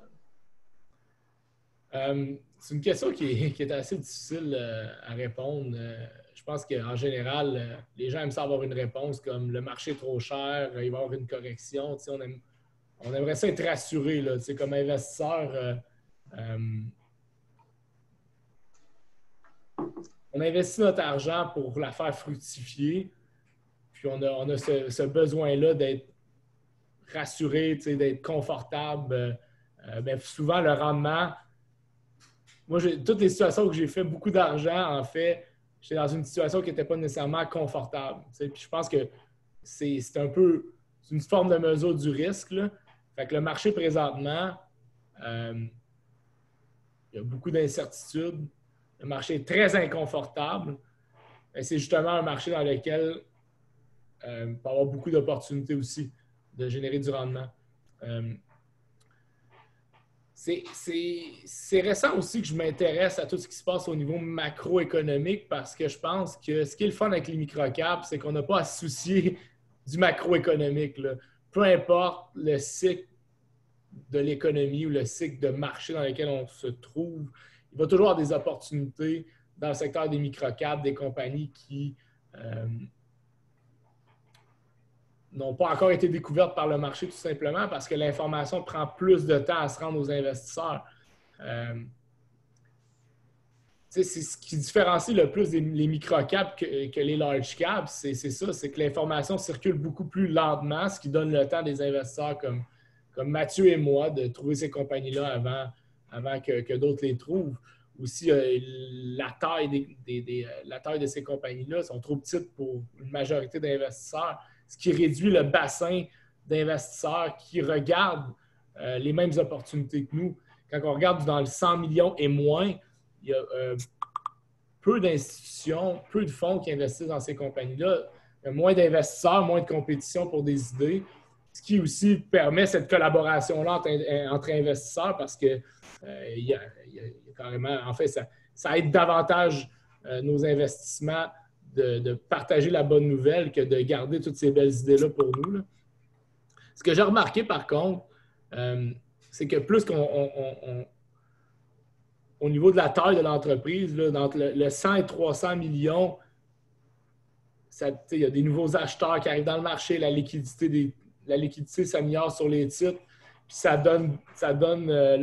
Euh, c'est une question qui est, qui est assez difficile euh, à répondre. Euh, je pense qu'en général, euh, les gens aiment ça avoir une réponse comme le marché est trop cher, euh, il va y avoir une correction. On, aime, on aimerait ça être rassuré. Là, comme investisseur, euh, euh, on investit notre argent pour la faire fructifier. Puis on a, on a ce, ce besoin-là d'être rassuré, d'être confortable. Euh, ben, souvent, le rendement, moi, toutes les situations où j'ai fait beaucoup d'argent, en fait, j'étais dans une situation qui n'était pas nécessairement confortable. Puis je pense que c'est un peu une forme de mesure du risque. Là. Fait que le marché présentement, euh, il y a beaucoup d'incertitudes. Le marché est très inconfortable. C'est justement un marché dans lequel euh, il peut y avoir beaucoup d'opportunités aussi de générer du rendement. Euh, C'est récent aussi que je m'intéresse à tout ce qui se passe au niveau macroéconomique parce que je pense que ce qui est le fun avec les microcaps, c'est qu'on n'a pas à se soucier du macroéconomique. Là. Peu importe le cycle de l'économie ou le cycle de marché dans lequel on se trouve, il va toujours y avoir des opportunités dans le secteur des microcaps, des compagnies qui euh, n'ont pas encore été découvertes par le marché tout simplement parce que l'information prend plus de temps à se rendre aux investisseurs. Euh, c'est ce qui différencie le plus des, les microcaps que, que les large caps, c'est ça, c'est que l'information circule beaucoup plus lentement, ce qui donne le temps des investisseurs comme, comme Mathieu et moi de trouver ces compagnies-là avant, avant que, que d'autres les trouvent. aussi euh, la, taille des, des, des, euh, la taille de ces compagnies-là sont trop petites pour une majorité d'investisseurs, ce qui réduit le bassin d'investisseurs qui regardent euh, les mêmes opportunités que nous. Quand on regarde dans le cent millions et moins, il y a euh, peu d'institutions, peu de fonds qui investissent dans ces compagnies-là. Il y a moins d'investisseurs, moins de compétition pour des idées, ce qui aussi permet cette collaboration-là entre, entre investisseurs parce que euh, il y a, il y a carrément, en fait, ça, ça aide davantage euh, nos investissements de, de partager la bonne nouvelle que de garder toutes ces belles idées-là pour nous, là. Ce que j'ai remarqué, par contre, euh, c'est que plus qu'on on, on, on, au niveau de la taille de l'entreprise, là, entre le, le cent et trois cents millions, il y a des nouveaux acheteurs qui arrivent dans le marché, la liquidité, des, la liquidité s'améliore sur les titres, puis ça donne, ça donne euh,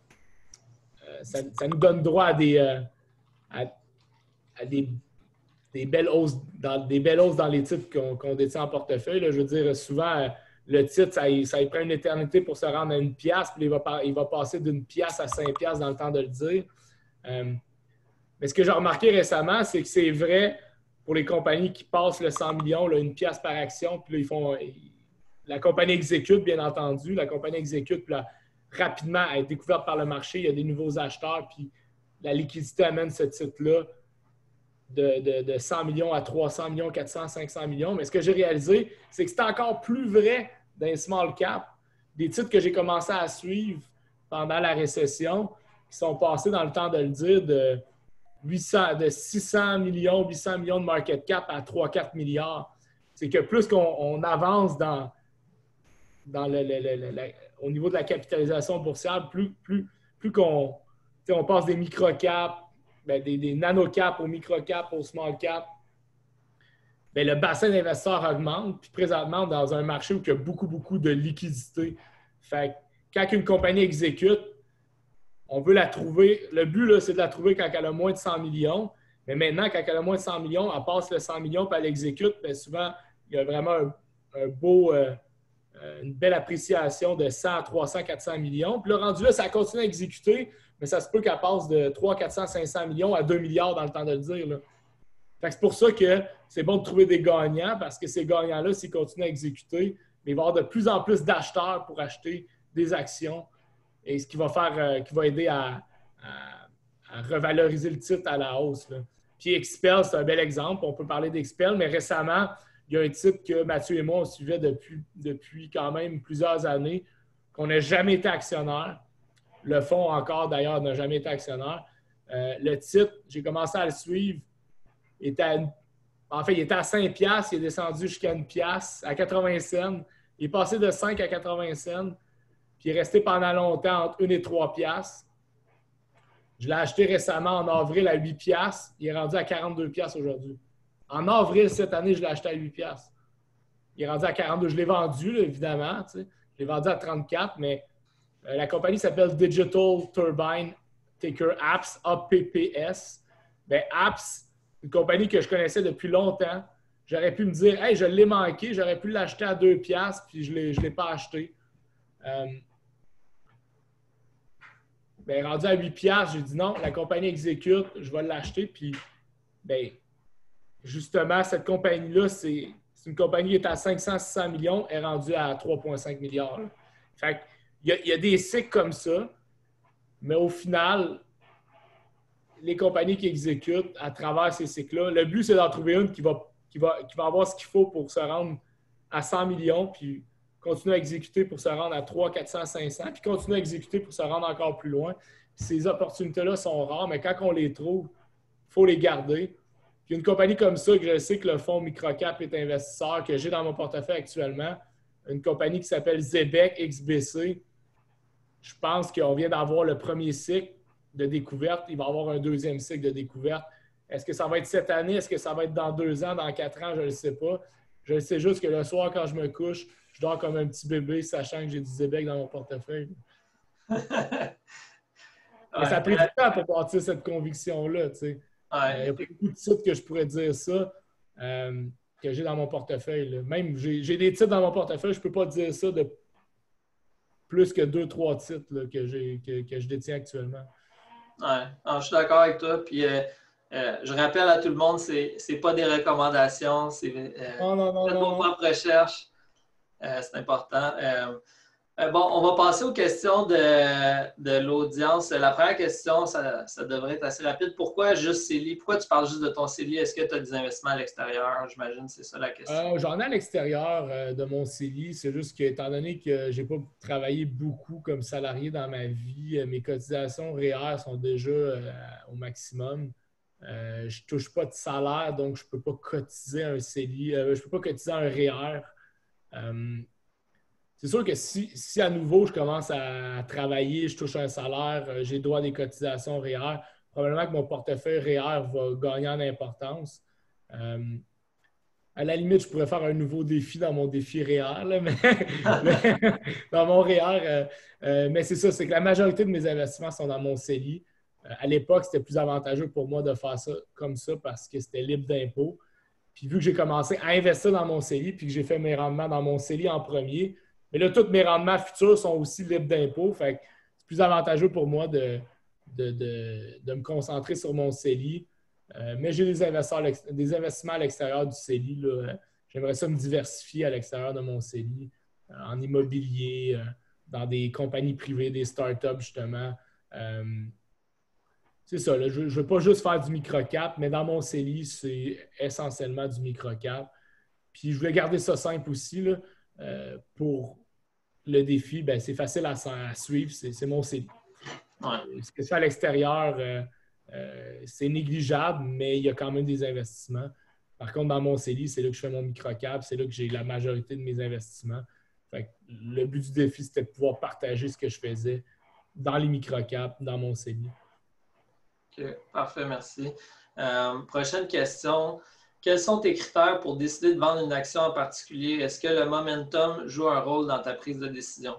ça, ça nous donne droit à des, euh, à, à des, des, belles hausses dans, des belles hausses dans les titres qu'on qu'on détient en portefeuille. Là. Je veux dire, souvent, le titre, ça, ça prend une éternité pour se rendre à une pièce, puis il va, il va passer d'une pièce à cinq pièces dans le temps de le dire. Euh, mais ce que j'ai remarqué récemment, c'est que c'est vrai pour les compagnies qui passent le cent millions, là, une pièce par action, puis là, ils font. La compagnie exécute, bien entendu. La compagnie exécute, puis là, rapidement, elle est découverte par le marché. Il y a des nouveaux acheteurs, puis la liquidité amène ce titre-là de, de, de cent millions à trois cents millions, quatre cents, cinq cents millions. Mais ce que j'ai réalisé, c'est que c'est encore plus vrai dans les small cap. Des titres que j'ai commencé à suivre pendant la récession, qui sont passés dans le temps de le dire, de, huit cents, de six cents millions, huit cents millions de market cap à trois à quatre milliards. C'est que plus qu'on on avance dans, dans le, le, le, le, au niveau de la capitalisation boursière, plus, plus, plus qu'on on passe des micro-caps, ben des, des nano-caps aux micro-caps, aux small-caps, ben le bassin d'investisseurs augmente. Puis présentement, dans un marché où il y a beaucoup, beaucoup de liquidités. Fait que quand une compagnie exécute, on veut la trouver. Le but, là, c'est de la trouver quand elle a moins de cent millions. Mais maintenant, quand elle a moins de cent millions, elle passe le cent millions puis elle exécute. Bien, souvent, il y a vraiment un, un beau, euh, une belle appréciation de cent, trois cents, quatre cents millions. Puis le rendu là, ça continue à exécuter, mais ça se peut qu'elle passe de trois, quatre cents, cinq cents millions à deux milliards dans le temps de le dire, là. Fait que c'est pour ça que c'est bon de trouver des gagnants parce que ces gagnants-là, s'ils continuent à exécuter, il va y avoir de plus en plus d'acheteurs pour acheter des actions. Et ce qui va faire, euh, qui va aider à, à, à revaloriser le titre à la hausse, là. Puis Expel, c'est un bel exemple. On peut parler d'Expel, mais récemment, il y a un titre que Mathieu et moi, on suivait depuis, depuis quand même plusieurs années, qu'on n'a jamais été actionnaire. Le fonds encore, d'ailleurs, n'a jamais été actionnaire. Euh, le titre, j'ai commencé à le suivre, était à, en fait, il était à cinq piastres, il est descendu jusqu'à une pièce, à quatre-vingts cents. Il est passé de cinq à quatre-vingts cents. Puis il est resté pendant longtemps entre une et trois piastres. Je l'ai acheté récemment en avril à huit piastres. Il est rendu à quarante-deux piastres aujourd'hui. En avril cette année, je l'ai acheté à huit piastres. Il est rendu à quarante-deux. Je l'ai vendu, là, évidemment. Tu sais. Je l'ai vendu à trente-quatre, mais euh, la compagnie s'appelle Digital Turbine Ticker Apps, A P P S. Bien, Apps, une compagnie que je connaissais depuis longtemps. J'aurais pu me dire, hey, je l'ai manqué, j'aurais pu l'acheter à deux piastres, puis je ne l'ai pas acheté. Euh, Bien, rendu à huit piastres, j'ai dit non, la compagnie exécute, je vais l'acheter. Puis, bien, justement, cette compagnie-là, c'est une compagnie qui est à cinq cents, six cents millions, elle est rendue à trois virgule cinq milliards. Là. Fait il y, a, il y a des cycles comme ça, mais au final, les compagnies qui exécutent à travers ces cycles-là, le but, c'est d'en trouver une qui va, qui, va, qui va avoir ce qu'il faut pour se rendre à cent millions, puis continuer à exécuter pour se rendre à trois, quatre cents, cinq cents, puis continuer à exécuter pour se rendre encore plus loin. Puis ces opportunités-là sont rares, mais quand on les trouve, il faut les garder. Puis une compagnie comme ça, que je sais que le fonds Microcap est investisseur, que j'ai dans mon portefeuille actuellement, une compagnie qui s'appelle Zebec X B C, je pense qu'on vient d'avoir le premier cycle de découverte. Il va y avoir un deuxième cycle de découverte. Est-ce que ça va être cette année? Est-ce que ça va être dans deux ans, dans quatre ans? Je ne le sais pas. Je sais juste que le soir, quand je me couche, je dors comme un petit bébé, sachant que j'ai du Zebec dans mon portefeuille. Mais ça a pris du temps pour bâtir cette conviction-là. Tu sais. Ouais. Il y a pas beaucoup de titres que je pourrais dire ça, euh, que j'ai dans mon portefeuille. Là. Même, j'ai des titres dans mon portefeuille, je ne peux pas dire ça de plus que deux, trois titres là, que, que, que je détiens actuellement. Ouais. Alors, je suis d'accord avec toi. Puis, euh, euh, je rappelle à tout le monde, c'est c'est pas des recommandations, c'est euh, Non, non, non, faites non, vos non. propres recherches. Euh, c'est important. Euh, euh, bon, on va passer aux questions de, de l'audience. La première question, ça, ça devrait être assez rapide. Pourquoi juste C E L I? Pourquoi tu parles juste de ton C E L I? Est-ce que tu as des investissements à l'extérieur? J'imagine que c'est ça la question. Euh, j'en ai à l'extérieur euh, de mon C E L I. C'est juste que, étant donné que j'ai pas travaillé beaucoup comme salarié dans ma vie, euh, mes cotisations R E E R sont déjà euh, au maximum. Euh, je ne touche pas de salaire, donc je ne peux pas cotiser un C E L I. Euh, je ne peux pas cotiser un R E E R. Euh, c'est sûr que si, si à nouveau je commence à travailler, je touche un salaire, euh, j'ai droit à des cotisations R E E R, probablement que mon portefeuille R E E R va gagner en importance. Euh, à la limite, je pourrais faire un nouveau défi dans mon défi R E E R, là, mais, mais dans mon R E E R. Euh, euh, mais c'est ça, c'est que la majorité de mes investissements sont dans mon C E L I. Euh, à l'époque, c'était plus avantageux pour moi de faire ça comme ça parce que c'était libre d'impôt. Puis vu que j'ai commencé à investir dans mon C E L I puis que j'ai fait mes rendements dans mon C E L I en premier, mais là, tous mes rendements futurs sont aussi libres d'impôt. Fait que c'est plus avantageux pour moi de, de, de, de me concentrer sur mon C E L I. Euh, mais j'ai des, des investissements à l'extérieur du C E L I. Là. J'aimerais ça me diversifier à l'extérieur de mon C E L I, euh, en immobilier, euh, dans des compagnies privées, des startups, justement. Euh, c'est ça, là, je ne veux pas juste faire du microcap, mais dans mon C E L I, c'est essentiellement du microcap. Puis je voulais garder ça simple aussi. Là, euh, pour le défi, ben, c'est facile à, à suivre, c'est mon C E L I. Ouais. Ce que je fais à l'extérieur, euh, euh, c'est négligeable, mais il y a quand même des investissements. Par contre, dans mon C E L I, c'est là que je fais mon microcap, c'est là que j'ai la majorité de mes investissements. Fait que le but du défi, c'était de pouvoir partager ce que je faisais dans les microcaps, dans mon C E L I. OK, parfait, merci. Euh, prochaine question. Quels sont tes critères pour décider de vendre une action en particulier? Est-ce que le momentum joue un rôle dans ta prise de décision?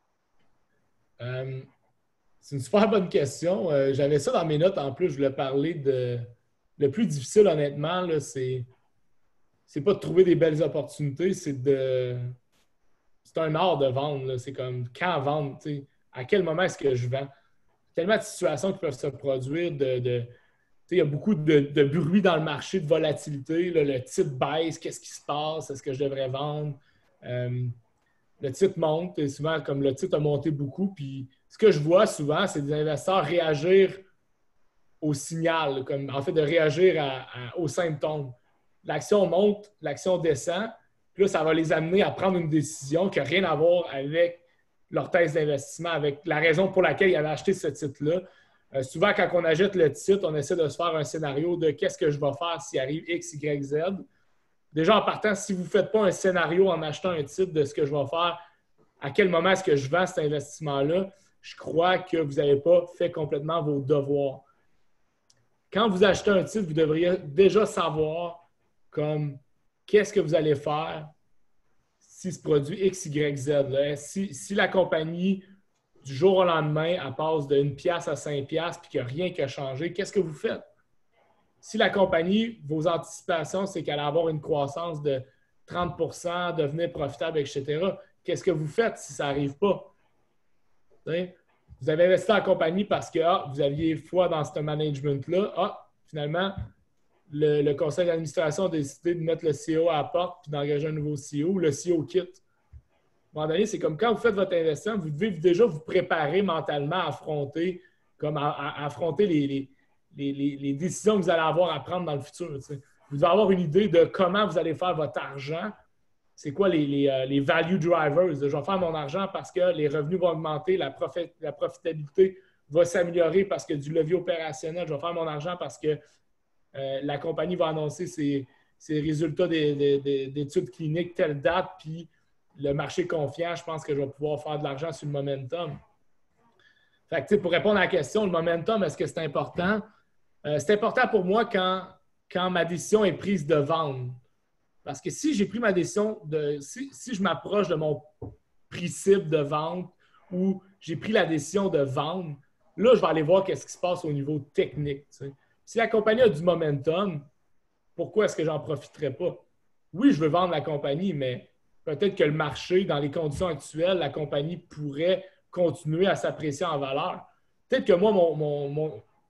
Euh, c'est une super bonne question. Euh, J'avais ça dans mes notes. En plus, je voulais parler de... Le plus difficile, honnêtement, c'est c'est pas de trouver des belles opportunités, c'est de... C'est un art de vendre. C'est comme quand vendre, t'sais, à quel moment est-ce que je vends? Tellement de situations qui peuvent se produire. De, de il y a beaucoup de, de bruit dans le marché, de volatilité. Là, le titre baisse, qu'est-ce qui se passe? Est-ce que je devrais vendre? Euh, le titre monte, et souvent, comme le titre a monté beaucoup, puis ce que je vois souvent, c'est des investisseurs réagir au signal, comme en fait de réagir à, à, aux symptômes. L'action monte, l'action descend, puis là, ça va les amener à prendre une décision qui n'a rien à voir avec leur thèse d'investissement, avec la raison pour laquelle ils avaient acheté ce titre-là. Euh, souvent, quand on achète le titre, on essaie de se faire un scénario de qu'est-ce que je vais faire s'il arrive X, Y, Z. Déjà, en partant, si vous ne faites pas un scénario en achetant un titre de ce que je vais faire, à quel moment est-ce que je vends cet investissement-là, je crois que vous n'avez pas fait complètement vos devoirs. Quand vous achetez un titre, vous devriez déjà savoir comme qu'est-ce que vous allez faire si ce produit X, Y, Z. Là, si, si la compagnie, du jour au lendemain, elle passe de une pièce à cinq piastres puis qu'il n'y a rien qui a changé, qu'est-ce que vous faites? Si la compagnie, vos anticipations, c'est qu'elle va avoir une croissance de trente pour cent, devenir profitable, et cetera, qu'est-ce que vous faites si ça n'arrive pas? Vous avez investi en compagnie parce que ah, vous aviez foi dans ce management-là. Ah, finalement, le, le conseil d'administration a décidé de mettre le C E O à la porte et d'engager un nouveau C E O ou le C E O quitte. À un moment donné, c'est comme quand vous faites votre investissement, vous devez déjà vous préparer mentalement à affronter, comme à, à affronter les, les, les, les, les décisions que vous allez avoir à prendre dans le futur. T'sais. Vous devez avoir une idée de comment vous allez faire votre argent. C'est quoi les, les, euh, les value drivers? Je vais faire mon argent parce que les revenus vont augmenter, la, profit, la profitabilité va s'améliorer parce que du levier opérationnel. Je vais faire mon argent parce que euh, la compagnie va annoncer ses, ses résultats d'études cliniques telle date, puis le marché est confiant, je pense que je vais pouvoir faire de l'argent sur le momentum. Fait que, pour répondre à la question, le momentum, est-ce que c'est important? Euh, c'est important pour moi quand, quand ma décision est prise de vendre. Parce que si j'ai pris ma décision, de si, si je m'approche de mon prix cible de vente ou j'ai pris la décision de vendre, là, je vais aller voir qu'est-ce qui se passe au niveau technique. T'sais. Si la compagnie a du momentum, pourquoi est-ce que j'en profiterais pas? Oui, je veux vendre la compagnie, mais peut-être que le marché, dans les conditions actuelles, la compagnie pourrait continuer à s'apprécier en valeur. Peut-être que moi, mon, mon, mon,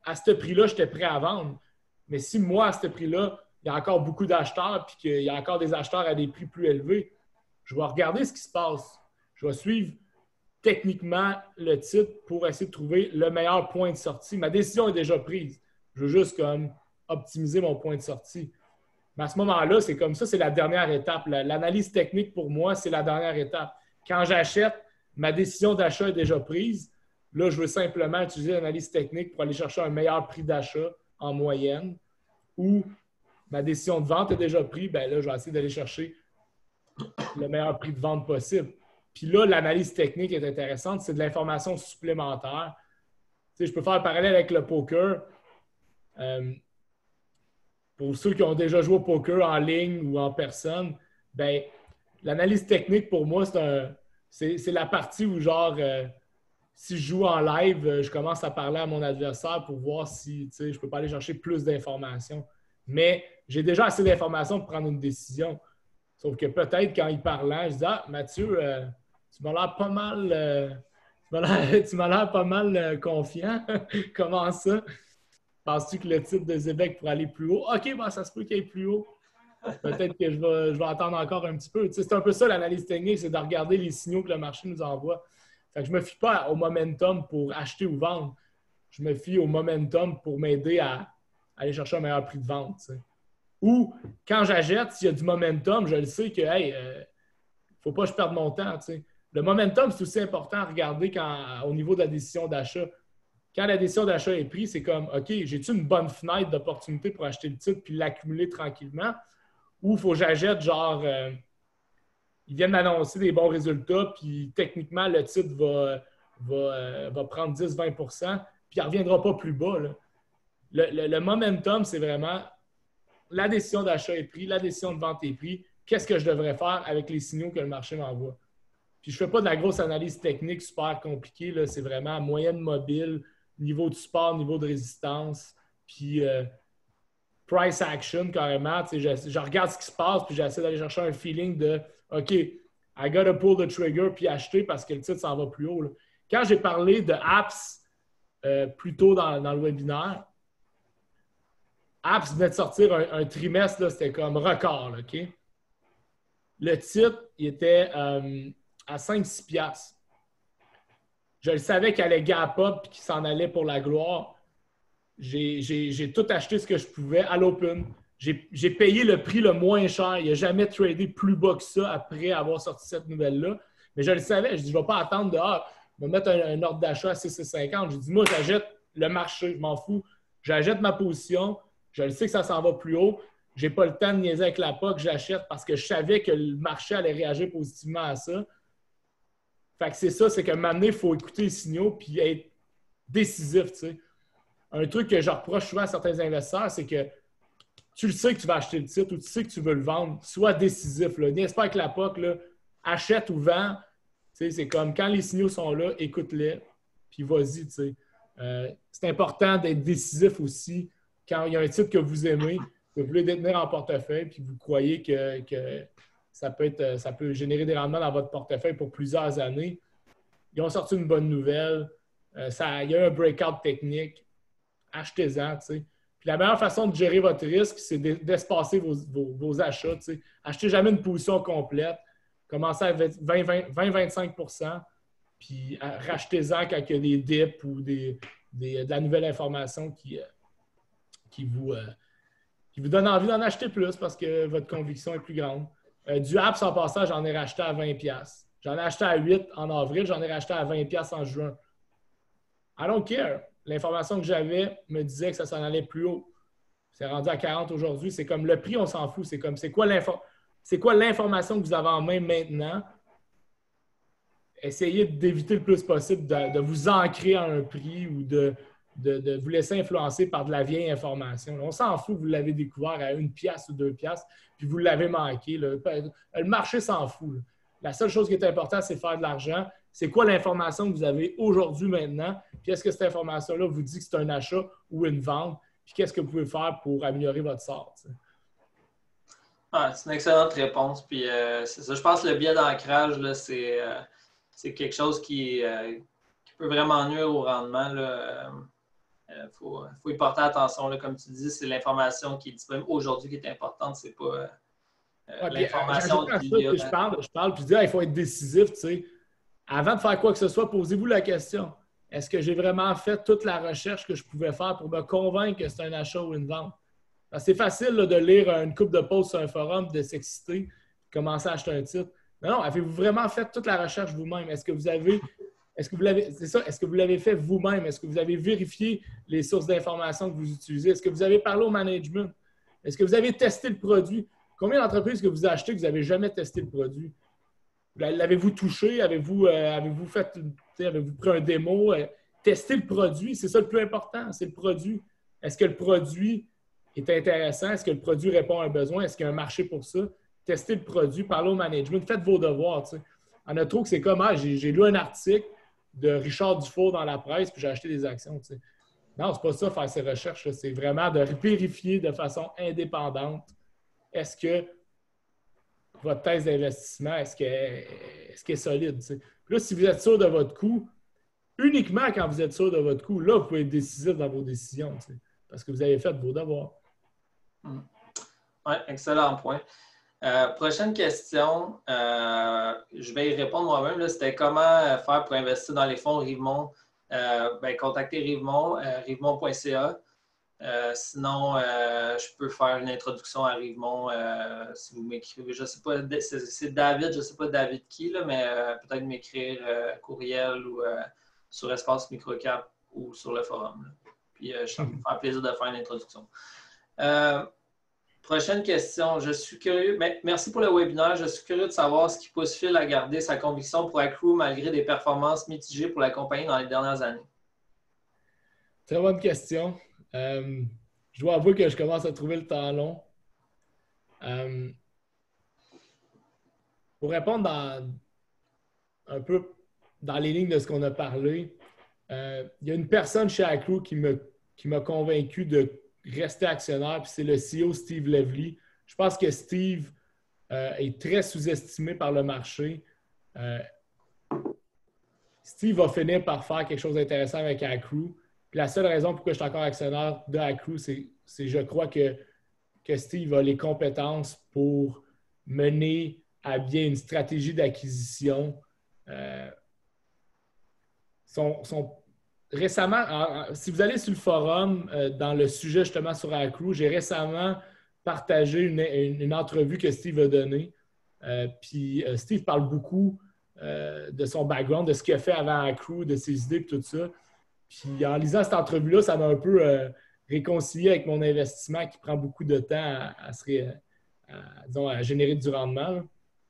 à ce prix-là, j'étais prêt à vendre. Mais si moi, à ce prix-là, il y a encore beaucoup d'acheteurs puis qu'il y a encore des acheteurs à des prix plus élevés, je vais regarder ce qui se passe. Je vais suivre techniquement le titre pour essayer de trouver le meilleur point de sortie. Ma décision est déjà prise. Je veux juste comme optimiser mon point de sortie. Mais à ce moment-là, c'est comme ça, c'est la dernière étape. L'analyse technique, pour moi, c'est la dernière étape. Quand j'achète, ma décision d'achat est déjà prise. Là, je veux simplement utiliser l'analyse technique pour aller chercher un meilleur prix d'achat en moyenne. Ou ma décision de vente est déjà prise, bien là, je vais essayer d'aller chercher le meilleur prix de vente possible. Puis là, l'analyse technique est intéressante. C'est de l'information supplémentaire. Tu sais, je peux faire un parallèle avec le poker. Euh, pour ceux qui ont déjà joué au poker en ligne ou en personne, ben l'analyse technique, pour moi, c'est un, c'est, c'est la partie où, genre, euh, si je joue en live, euh, je commence à parler à mon adversaire pour voir si, tu sais, je peux pas aller chercher plus d'informations. Mais j'ai déjà assez d'informations pour prendre une décision. Sauf que peut-être, quand il parlait, je dis « Ah, Mathieu, euh, tu m'as l'air pas mal, euh, tu m'as l'air, tu m'as l'air pas mal euh, confiant. Comment ça? Penses-tu que le titre de Zébec pourrait aller plus haut? OK, ben, ça se peut qu'il aille plus haut. Peut-être que je vais, je vais attendre encore un petit peu. » Tu sais, c'est un peu ça l'analyse technique, c'est de regarder les signaux que le marché nous envoie. Fait que je ne me fie pas au momentum pour acheter ou vendre. Je me fie au momentum pour m'aider à, à aller chercher un meilleur prix de vente. Tu sais. Ou quand j'achète, s'il y a du momentum, je le sais que, hey, euh, faut pas que je perde mon temps. Tu sais. Le momentum, c'est aussi important à regarder quand, au niveau de la décision d'achat. Quand la décision d'achat est prise, c'est comme, OK, j'ai-tu une bonne fenêtre d'opportunité pour acheter le titre puis l'accumuler tranquillement? Ou il faut que j'achète, genre, euh, ils viennent d'annoncer des bons résultats, puis techniquement, le titre va, va, euh, va prendre dix à vingt pour cent, puis il ne reviendra pas plus bas. Là. Le, le, le momentum, c'est vraiment la décision d'achat est prise, la décision de vente est prise. Qu'est-ce que je devrais faire avec les signaux que le marché m'envoie? Puis je ne fais pas de la grosse analyse technique super compliquée. Là. C'est vraiment moyenne mobile, niveau de support, niveau de résistance, puis euh, price action carrément. Je, je regarde ce qui se passe, puis j'essaie d'aller chercher un feeling de OK, I gotta pull the trigger puis acheter parce que le titre s'en va plus haut. Là. Quand j'ai parlé de apps euh, plus tôt dans, dans le webinaire, Apps venait de sortir un, un trimestre, là, c'était comme record. Là, OK? Le titre, il était euh, à cinq six piastres. Je le savais qu'il allait gap up et qu'il s'en allait pour la gloire. J'ai, j'ai, j'ai tout acheté ce que je pouvais à l'open. J'ai, j'ai payé le prix le moins cher. Il n'a jamais tradé plus bas que ça après avoir sorti cette nouvelle-là. Mais je le savais. Je dis, je ne vais pas attendre de ah, me mettre un, un ordre d'achat à six cinquante. J'ai dit, moi, j'achète le marché. Je m'en fous. J'achète ma position. Je le sais que ça s'en va plus haut. Je n'ai pas le temps de niaiser avec la P A C. J'achète parce que je savais que le marché allait réagir positivement à ça. Fait que c'est ça, c'est qu'à un moment donné, il faut écouter les signaux et être décisif. Tu sais. Un truc que je reproche souvent à certains investisseurs, c'est que tu le sais que tu vas acheter le titre ou tu sais que tu veux le vendre. Sois décisif. Niaise pas avec la P A C. Là. Achète ou vends. Tu sais, c'est comme quand les signaux sont là, écoute-les. Puis vas-y. Tu sais. Euh, c'est important d'être décisif aussi. Quand il y a un titre que vous aimez, que vous voulez détenir en portefeuille, puis vous croyez que, que ça, peut être, ça peut générer des rendements dans votre portefeuille pour plusieurs années, ils ont sorti une bonne nouvelle. Euh, ça, il y a un breakout technique. Achetez-en. Tu sais. Puis la meilleure façon de gérer votre risque, c'est d'espacer vos, vos, vos achats. Tu sais. Achetez jamais une position complète. Commencez à vingt à vingt-cinq pour cent, puis rachetez-en quand il y a des dips ou des, des, de la nouvelle information qui... Qui vous, euh, qui vous donne envie d'en acheter plus parce que votre conviction est plus grande. Euh, du Apps, en passant, j'en ai racheté à vingt piastres. J'en ai acheté à huit en avril, j'en ai racheté à vingt piastres en juin. I don't care. L'information que j'avais me disait que ça s'en allait plus haut. C'est rendu à quarante aujourd'hui. C'est comme le prix, on s'en fout. C'est comme, c'est quoi l'info- c'est quoi l'information que vous avez en main maintenant? Essayez d'éviter le plus possible de, de vous ancrer à un prix ou de De, de vous laisser influencer par de la vieille information. On s'en fout, vous l'avez découvert à une piastre ou deux piastres, puis vous l'avez manqué. Là. Le marché s'en fout. Là. La seule chose qui est importante, c'est de faire de l'argent. C'est quoi l'information que vous avez aujourd'hui, maintenant? Puis est-ce que cette information-là vous dit que c'est un achat ou une vente? Puis qu'est-ce que vous pouvez faire pour améliorer votre sort? Ah, c'est une excellente réponse. Puis euh, c'est ça. Je pense que le biais d'ancrage, là, c'est, euh, c'est quelque chose qui, euh, qui peut vraiment nuire au rendement. Là. euh, faut, faut y porter attention. Là, comme tu dis, c'est l'information qui est disponible aujourd'hui qui est importante. C'est pas euh, Ouais, puis, euh, l'information j'ajoute à ça qu'il y a. que je parle, je parle, puis je dis, ah, il faut être décisif, tu sais. Avant de faire quoi que ce soit, posez-vous la question. Est-ce que j'ai vraiment fait toute la recherche que je pouvais faire pour me convaincre que c'est un achat ou une vente? Parce que c'est facile là, de lire une couple de posts sur un forum, de s'exciter, de commencer à acheter un titre. Mais non, avez-vous vraiment fait toute la recherche vous-même? Est-ce que vous avez, est-ce que vous l'avez, c'est ça, est-ce que vous l'avez fait vous-même? Est-ce que vous avez vérifié les sources d'informations que vous utilisez? Est-ce que vous avez parlé au management? Est-ce que vous avez testé le produit? Combien d'entreprises que vous achetez que vous n'avez jamais testé le produit? L'avez-vous touché? Avez-vous euh, avez-vous fait, avez-vous pris un démo? Euh, tester le produit, c'est ça le plus important, c'est le produit. Est-ce que le produit est intéressant? Est-ce que le produit répond à un besoin? Est-ce qu'il y a un marché pour ça? Testez le produit, parlez au management, faites vos devoirs. T'sais. En a trop que c'est comme ah, j'ai, j'ai lu un article de Richard Dufour dans la presse puis j'ai acheté des actions. T'sais. Non, c'est pas ça faire ces recherches. Là. C'est vraiment de vérifier de façon indépendante. Est-ce que votre thèse d'investissement, est-ce qu'elle est, est solide? T'sais. Puis là, si vous êtes sûr de votre coût, uniquement quand vous êtes sûr de votre coût, là, vous pouvez être décisif dans vos décisions. T'sais, parce que vous avez fait vos devoirs. Mmh. Oui, excellent point. Euh, prochaine question, euh, je vais y répondre moi-même. Là, c'était comment faire pour investir dans les fonds Rivemont. Euh, ben, contactez Rivemont, euh, rivemont point c a. Euh, sinon, euh, je peux faire une introduction à Rivemont euh, si vous m'écrivez. Je ne sais pas, c'est, c'est David, je ne sais pas David qui, là, mais euh, peut-être m'écrire euh, courriel ou euh, sur Espace Microcap ou sur le forum. Là. Puis euh, ça me fait plaisir de faire une introduction. Euh, Prochaine question. Je suis curieux. Merci pour le webinaire. Je suis curieux de savoir ce qui pousse Phil à garder sa conviction pour Accru malgré des performances mitigées pour la compagnie dans les dernières années. Très bonne question. Euh, je dois avouer que je commence à trouver le temps long. Euh, pour répondre dans, un peu dans les lignes de ce qu'on a parlé, euh, il y a une personne chez Accru qui me, qui m'a convaincu de rester actionnaire, puis c'est le C E O Steve Levely. Je pense que Steve euh, est très sous-estimé par le marché. Euh, Steve va finir par faire quelque chose d'intéressant avec Accru. Puis la seule raison pourquoi je suis encore actionnaire de Accru, c'est, c'est je crois que, que Steve a les compétences pour mener à bien une stratégie d'acquisition. Euh, son, son Récemment, si vous allez sur le forum, euh, dans le sujet justement sur Accru, j'ai récemment partagé une, une, une entrevue que Steve a donnée. Euh, puis euh, Steve parle beaucoup euh, de son background, de ce qu'il a fait avant Accru, de ses idées et tout ça. Puis en lisant cette entrevue-là, ça m'a un peu euh, réconcilié avec mon investissement qui prend beaucoup de temps à, à, se ré, à, disons, à générer du rendement. Là.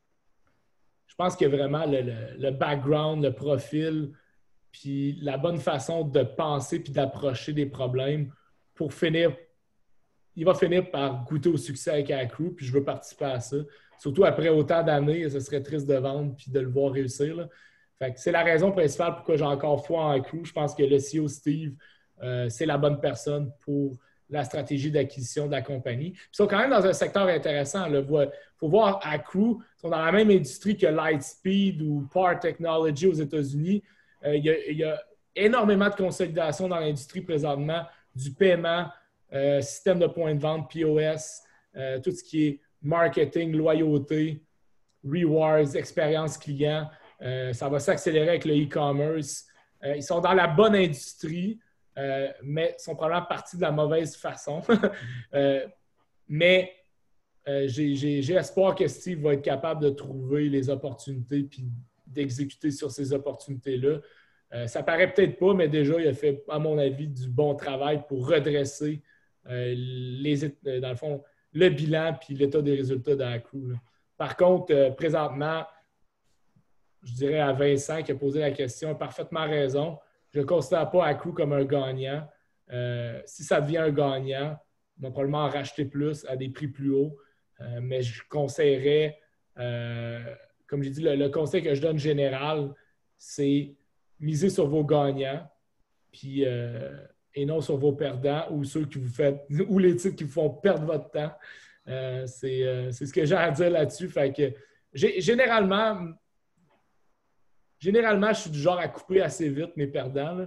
Je pense que vraiment le, le, le background, le profil, puis la bonne façon de penser puis d'approcher des problèmes pour finir, il va finir par goûter au succès avec Accru, puis je veux participer à ça. Surtout après autant d'années, ce serait triste de vendre puis de le voir réussir. Là. Fait que c'est la raison principale pourquoi j'ai encore foi en Accru. Je pense que le C E O Steve, euh, c'est la bonne personne pour la stratégie d'acquisition de la compagnie. Puis ils sont quand même dans un secteur intéressant. Il faut voir Accru, ils sont dans la même industrie que Lightspeed ou Par Technology aux États-Unis. Euh, il, y a, il y a énormément de consolidation dans l'industrie présentement, du paiement, euh, système de points de vente, P O S, euh, tout ce qui est marketing, loyauté, rewards, expérience client. Euh, ça va s'accélérer avec le e-commerce. Euh, ils sont dans la bonne industrie, euh, mais ils sont probablement partis de la mauvaise façon. euh, mais euh, j'ai, j'ai, j'ai espoir que Steve va être capable de trouver les opportunités puis d'exécuter sur ces opportunités-là. Euh, ça paraît peut-être pas, mais déjà, il a fait, à mon avis, du bon travail pour redresser euh, les, euh, dans le fond, le bilan puis l'état des résultats d'Accru. Par contre, euh, présentement, je dirais à Vincent qui a posé la question, a parfaitement raison. Je ne considère pas Accru comme un gagnant. Euh, si ça devient un gagnant, on va probablement en racheter plus à des prix plus hauts. Euh, mais je conseillerais, euh, comme j'ai dit, le, le conseil que je donne général, c'est miser sur vos gagnants puis, euh, et non sur vos perdants ou ceux qui vous faites, ou les titres qui vous font perdre votre temps. Euh, c'est, euh, c'est ce que j'ai à dire là-dessus. Fait que, j'ai, généralement, généralement, je suis du genre à couper assez vite mes perdants. Là.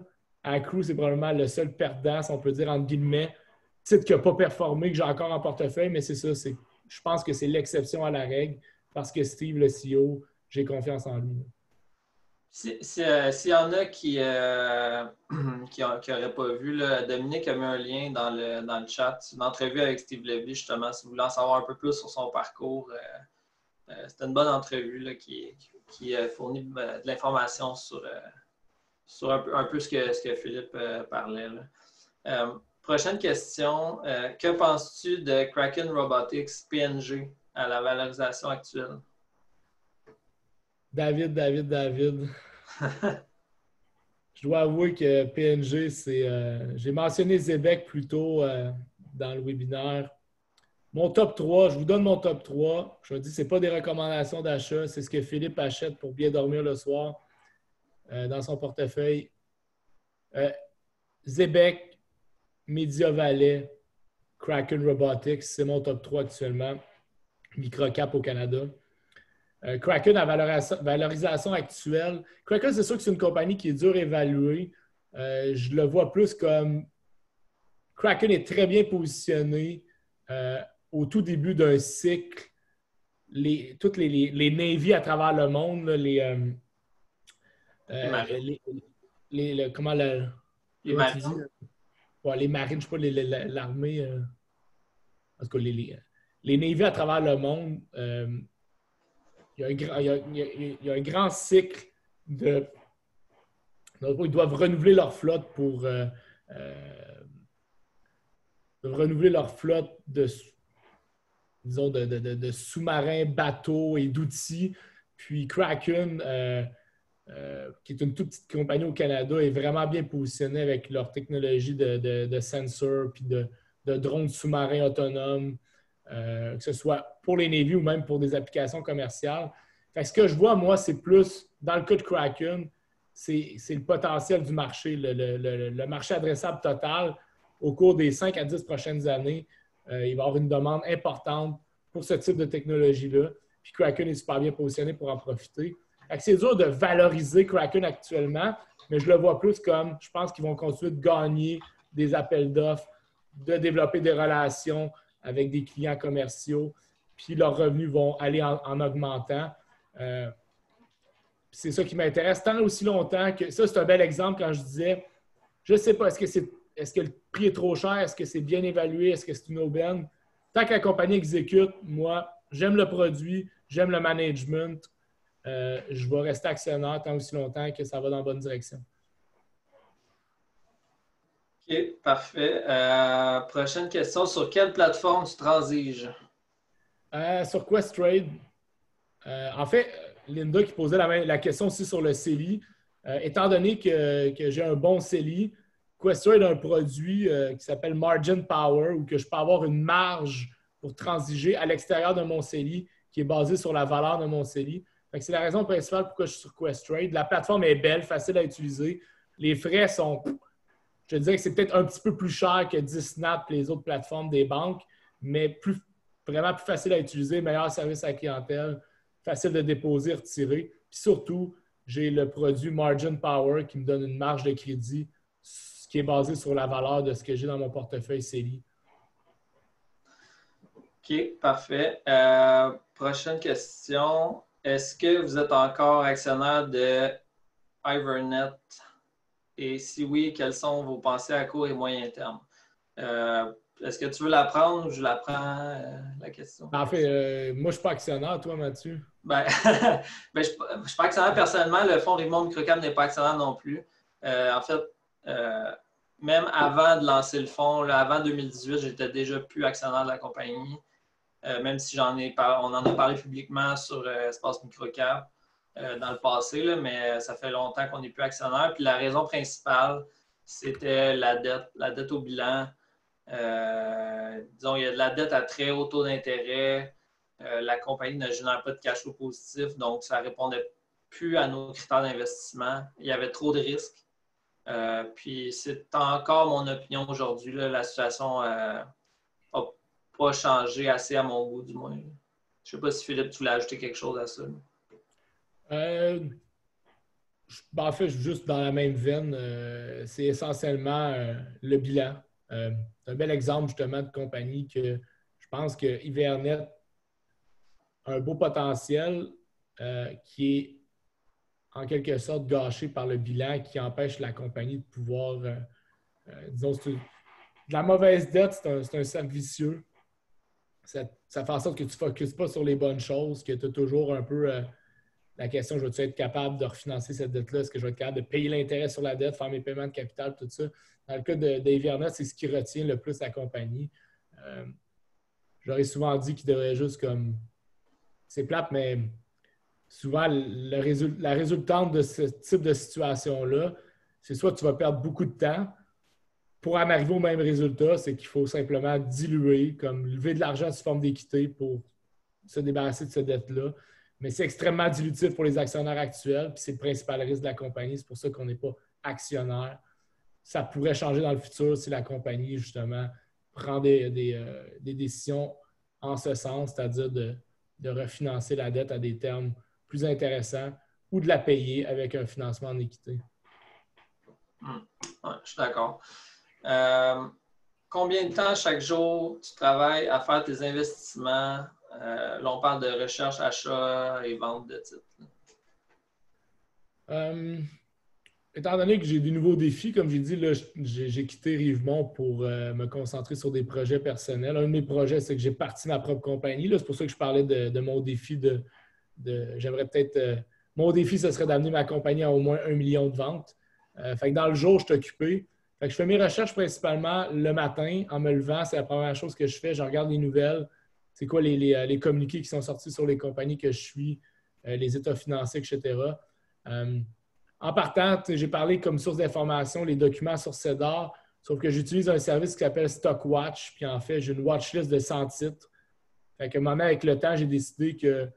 à Crew, c'est probablement le seul perdant, si on peut dire, entre guillemets, titre qui n'a pas performé, que j'ai encore en portefeuille, mais c'est ça, c'est, je pense que c'est l'exception à la règle parce que Steve, le C E O, j'ai confiance en lui. S'il si, euh, si y en a qui euh, qui n'auraient pas vu, là, Dominique a mis un lien dans le, dans le chat, une entrevue avec Steve Levy, justement, si vous voulez en savoir un peu plus sur son parcours. Euh, euh, C'était une bonne entrevue là, qui, qui, qui fournit de, de l'information sur, euh, sur un, peu, un peu ce que, ce que Philippe euh, parlait. Là. Euh, prochaine question. Euh, que penses-tu de Kraken Robotics P N G à la valorisation actuelle? David, David, David. Je dois avouer que P N G, c'est. Euh, j'ai mentionné Zébec plus tôt euh, dans le webinaire. Mon top trois, je vous donne mon top trois. Je vous dis, ce n'est pas des recommandations d'achat, c'est ce que Philippe achète pour bien dormir le soir euh, dans son portefeuille. Euh, Zébec, Media Valley, Kraken Robotics, c'est mon top trois actuellement. Microcap au Canada. Euh, Kraken à valorisation, valorisation actuelle. Kraken, c'est sûr que c'est une compagnie qui est dure à évaluer. Euh, je le vois plus comme Kraken est très bien positionné euh, au tout début d'un cycle. Les, toutes les, les, les navies à travers le monde, là, les, euh, Les euh, marines. les, les, le, comment, la, Les comment tu dis? marines. Ouais, les marines, je ne sais pas, les, les, l'armée. Euh, en tout cas, les, les, les navies à travers le monde, euh, il, y a un grand, il, y a, il, y a, il y a un grand cycle de. Ils doivent renouveler leur flotte pour euh, euh, renouveler leur flotte de, disons, de, de, de, de sous-marins, bateaux et d'outils. Puis Kraken, euh, euh, qui est une toute petite compagnie au Canada, est vraiment bien positionnée avec leur technologie de, de, de sensors puis de, de drones sous-marins autonomes, euh, que ce soit pour les Navy ou même pour des applications commerciales. Fait que ce que je vois, moi, c'est plus, dans le cas de Kraken, c'est, c'est le potentiel du marché, le, le, le, le marché adressable total. Au cours des cinq à dix prochaines années, euh, il va y avoir une demande importante pour ce type de technologie-là. Puis Kraken est super bien positionné pour en profiter. C'est dur de valoriser Kraken actuellement, mais je le vois plus comme, je pense qu'ils vont continuer de gagner des appels d'offres, de développer des relations avec des clients commerciaux, puis leurs revenus vont aller en, en augmentant. Euh, c'est ça qui m'intéresse, tant aussi longtemps que... Ça, c'est un bel exemple quand je disais, je ne sais pas, est-ce que, c'est, est-ce que le prix est trop cher? Est-ce que c'est bien évalué? Est-ce que c'est une aubaine? Tant que la compagnie exécute, moi, j'aime le produit, j'aime le management. Euh, je vais rester actionnaire tant aussi longtemps que ça va dans la bonne direction. OK, parfait. Euh, prochaine question. Sur quelle plateforme tu transiges? Euh, sur Questrade, euh, en fait, Linda qui posait la, la question aussi sur le C E L I, euh, étant donné que, que j'ai un bon C E L I, Questrade a un produit euh, qui s'appelle Margin Power, où que je peux avoir une marge pour transiger à l'extérieur de mon C E L I qui est basé sur la valeur de mon C E L I. C'est la raison principale pourquoi je suis sur Questrade. La plateforme est belle, facile à utiliser. Les frais sont, je dirais que c'est peut-être un petit peu plus cher que Disnap et les autres plateformes des banques, mais plus, vraiment plus facile à utiliser, meilleur service à la clientèle, facile de déposer, retirer. Puis surtout, j'ai le produit Margin Power qui me donne une marge de crédit ce qui est basé sur la valeur de ce que j'ai dans mon portefeuille C E L I. OK, parfait. Euh, prochaine question. Est-ce que vous êtes encore actionnaire de Ivernet? Et si oui, quelles sont vos pensées à court et moyen terme? Euh, est-ce que tu veux la prendre ou je la prends, euh, la question? En fait, euh, moi, je ne suis pas actionnaire, toi, Mathieu. Ben, ben, je ne suis pas actionnaire personnellement. Le fonds Rimont Microcap n'est pas actionnaire non plus. Euh, en fait, euh, même avant de lancer le fonds, là, avant deux mille dix-huit, j'étais déjà plus actionnaire de la compagnie. Euh, même si j'en ai par... on en a parlé publiquement sur euh, Espace Microcap euh, dans le passé, là, mais ça fait longtemps qu'on n'est plus actionnaire. Puis la raison principale, c'était la dette, la dette au bilan. Euh, disons, il y a de la dette à très haut taux d'intérêt. Euh, la compagnie ne génère pas de cash flow positif, donc ça ne répondait plus à nos critères d'investissement. Il y avait trop de risques. Euh, puis c'est encore mon opinion aujourd'hui. Là, la situation n'a euh, pas changé assez à mon goût, du moins. Je ne sais pas si Philippe, tu voulais ajouter quelque chose à ça. Euh, je, ben, en fait, juste dans la même veine, euh, c'est essentiellement euh, le bilan. Euh, c'est un bel exemple justement de compagnie que je pense que Hivernet a un beau potentiel euh, qui est en quelque sorte gâché par le bilan qui empêche la compagnie de pouvoir, euh, euh, disons, c'est une- de la mauvaise dette, c'est un, c'est un cercle vicieux. Ça, ça fait en sorte que tu ne focuses pas sur les bonnes choses, que tu as toujours un peu euh, la question, je vais-tu être capable de refinancer cette dette-là? Est-ce que je vais être capable de payer l'intérêt sur la dette, faire mes paiements de capital, tout ça? Dans le cas de, d'Evernet, c'est ce qui retient le plus la compagnie. Euh, J'aurais souvent dit qu'il devrait juste comme... C'est plate, mais souvent, le résul- la résultante de ce type de situation-là, c'est soit tu vas perdre beaucoup de temps pour en arriver au même résultat, c'est qu'il faut simplement diluer, comme lever de l'argent sous forme d'équité pour se débarrasser de cette dette-là. Mais c'est extrêmement dilutif pour les actionnaires actuels, puis c'est le principal risque de la compagnie. C'est pour ça qu'on n'est pas actionnaire. Ça pourrait changer dans le futur si la compagnie, justement, prend des, des, euh, des décisions en ce sens, c'est-à-dire de, de refinancer la dette à des termes plus intéressants ou de la payer avec un financement en équité. Hmm. Ouais, je suis d'accord. Euh, combien de temps chaque jour tu travailles à faire tes investissements? Euh, là, on parle de recherche, achat et vente de titres. Euh, Étant donné que j'ai des nouveaux défis, comme j'ai dit, là, j'ai, j'ai quitté Rivemont pour euh, me concentrer sur des projets personnels. Un de mes projets, c'est que j'ai parti ma propre compagnie. Là, c'est pour ça que je parlais de, de mon défi de, de j'aimerais peut-être. Euh, mon défi, ce serait d'amener ma compagnie à au moins un million de ventes. Euh, fait que dans le jour, je suis occupé. Fait que je fais mes recherches principalement le matin en me levant. C'est la première chose que je fais. Je regarde les nouvelles. C'est quoi les, les, les communiqués qui sont sortis sur les compagnies que je suis, euh, les états financiers, et cetera. Euh, En partant, j'ai parlé comme source d'information les documents sur Cedar, sauf que j'utilise un service qui s'appelle Stockwatch, puis en fait, j'ai une watchlist de cent titres. Fait que maintenant, avec le temps, j'ai décidé que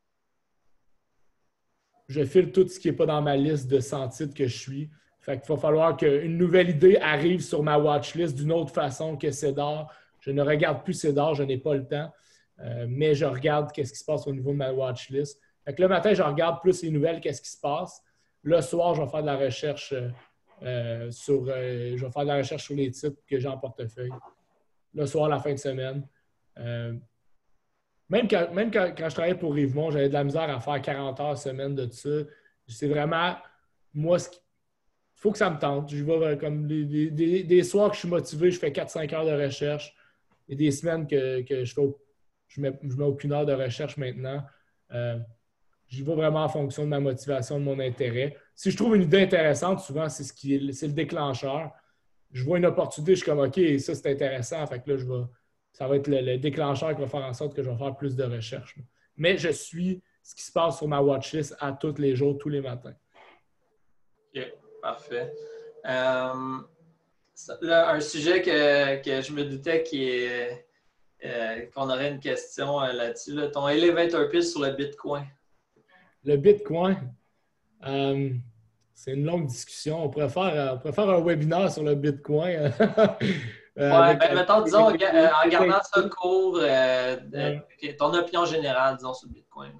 je file tout ce qui n'est pas dans ma liste de cent titres que je suis. Fait qu'il va falloir qu'une nouvelle idée arrive sur ma watchlist d'une autre façon que Cedar. Je ne regarde plus Cedar, je n'ai pas le temps, euh, mais je regarde qu'est-ce qui se passe au niveau de ma watchlist. Fait que le matin, je regarde plus les nouvelles, qu'est-ce qui se passe. Le soir, je vais faire de la recherche euh, sur, euh, je vais faire de la recherche sur les titres que j'ai en portefeuille. Le soir, la fin de semaine. Euh, même quand, même quand, quand je travaillais pour Rivemont, j'avais de la misère à faire quarante heures semaine de ça. C'est vraiment, moi, ce qui, il faut que ça me tente. Je vais comme des, des, des soirs que je suis motivé, je fais quatre cinq heures de recherche. Et des semaines que, que je ne je mets, je mets aucune heure de recherche maintenant. Euh, J'y vais vraiment en fonction de ma motivation, de mon intérêt. Si je trouve une idée intéressante, souvent, c'est ce qui est, c'est le déclencheur. Je vois une opportunité, je suis comme OK, ça c'est intéressant. Fait que là, je vais, ça va être le, le déclencheur qui va faire en sorte que je vais faire plus de recherches. Mais je suis ce qui se passe sur ma watchlist à tous les jours, tous les matins. OK, parfait. Euh, là, un sujet que, que je me doutais qui est, euh, qu'on aurait une question euh, là-dessus. Là. Ton elevator pitch sur le Bitcoin. Le Bitcoin, euh, c'est une longue discussion. On pourrait faire, on pourrait faire un webinaire sur le Bitcoin. Euh, Ouais, avec, ben avec, mettons, disons, avec, euh, en avec, gardant ça court, euh, de- ouais. ton opinion générale, disons, sur le Bitcoin.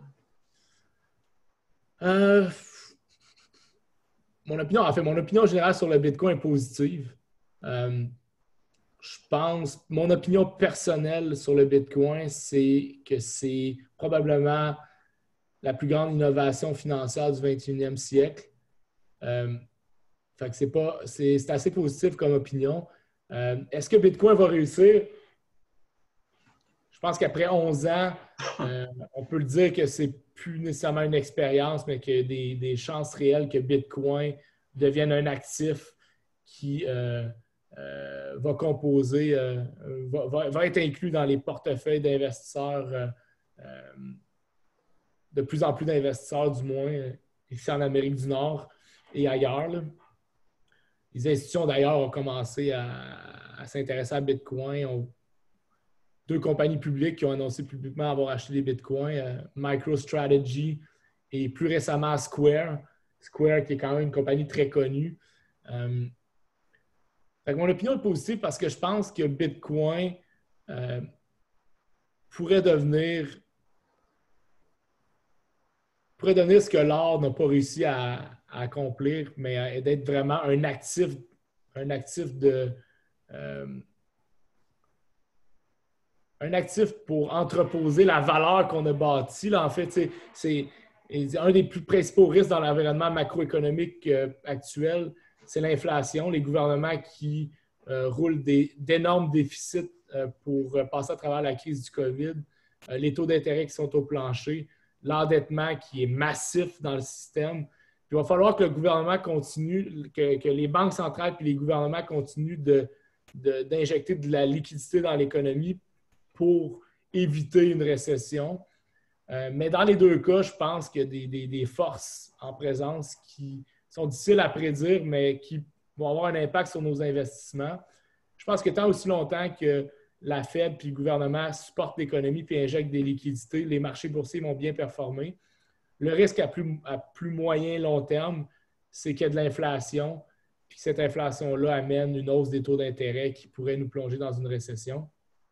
Euh, mon opinion, en fait, mon opinion générale sur le Bitcoin est positive. Euh, je pense, mon opinion personnelle sur le Bitcoin, c'est que c'est probablement la plus grande innovation financière du vingt et unième siècle. Euh, fait que c'est pas, c'est, c'est assez positif comme opinion. Euh, est-ce que Bitcoin va réussir? Je pense qu'après onze ans, euh, on peut le dire que c'est plus nécessairement une expérience, mais qu'il y a des, des chances réelles que Bitcoin devienne un actif qui euh, euh, va composer, euh, va, va, va, être inclus dans les portefeuilles d'investisseurs, euh, euh, de plus en plus d'investisseurs, du moins, euh, ici en Amérique du Nord et ailleurs. Là. Les institutions, d'ailleurs, ont commencé à, à s'intéresser à Bitcoin, ont deux compagnies publiques qui ont annoncé publiquement avoir acheté des bitcoins, euh, MicroStrategy et plus récemment Square. Square qui est quand même une compagnie très connue. Euh, fait que mon opinion est positive parce que je pense que Bitcoin euh, pourrait devenir pourrait devenir ce que l'or n'a pas réussi à, à accomplir, mais d'être vraiment un actif, un actif de euh, un actif pour entreposer la valeur qu'on a bâtie. Là, en fait, c'est, c'est un des plus principaux risques dans l'environnement macroéconomique euh, actuel, c'est l'inflation. Les gouvernements qui euh, roulent des, d'énormes déficits euh, pour euh, passer à travers la crise du COVID, euh, les taux d'intérêt qui sont au plancher, l'endettement qui est massif dans le système. Puis il va falloir que le gouvernement continue, que, que les banques centrales et les gouvernements continuent de, de, d'injecter de la liquidité dans l'économie pour éviter une récession. Euh, mais dans les deux cas, je pense qu'il y a des, des, des forces en présence qui sont difficiles à prédire, mais qui vont avoir un impact sur nos investissements. Je pense que tant aussi longtemps que la Fed et le gouvernement supportent l'économie et injectent des liquidités, les marchés boursiers vont bien performer. Le risque à plus, à plus moyen long terme, c'est qu'il y a de l'inflation, puis cette inflation-là amène une hausse des taux d'intérêt qui pourrait nous plonger dans une récession.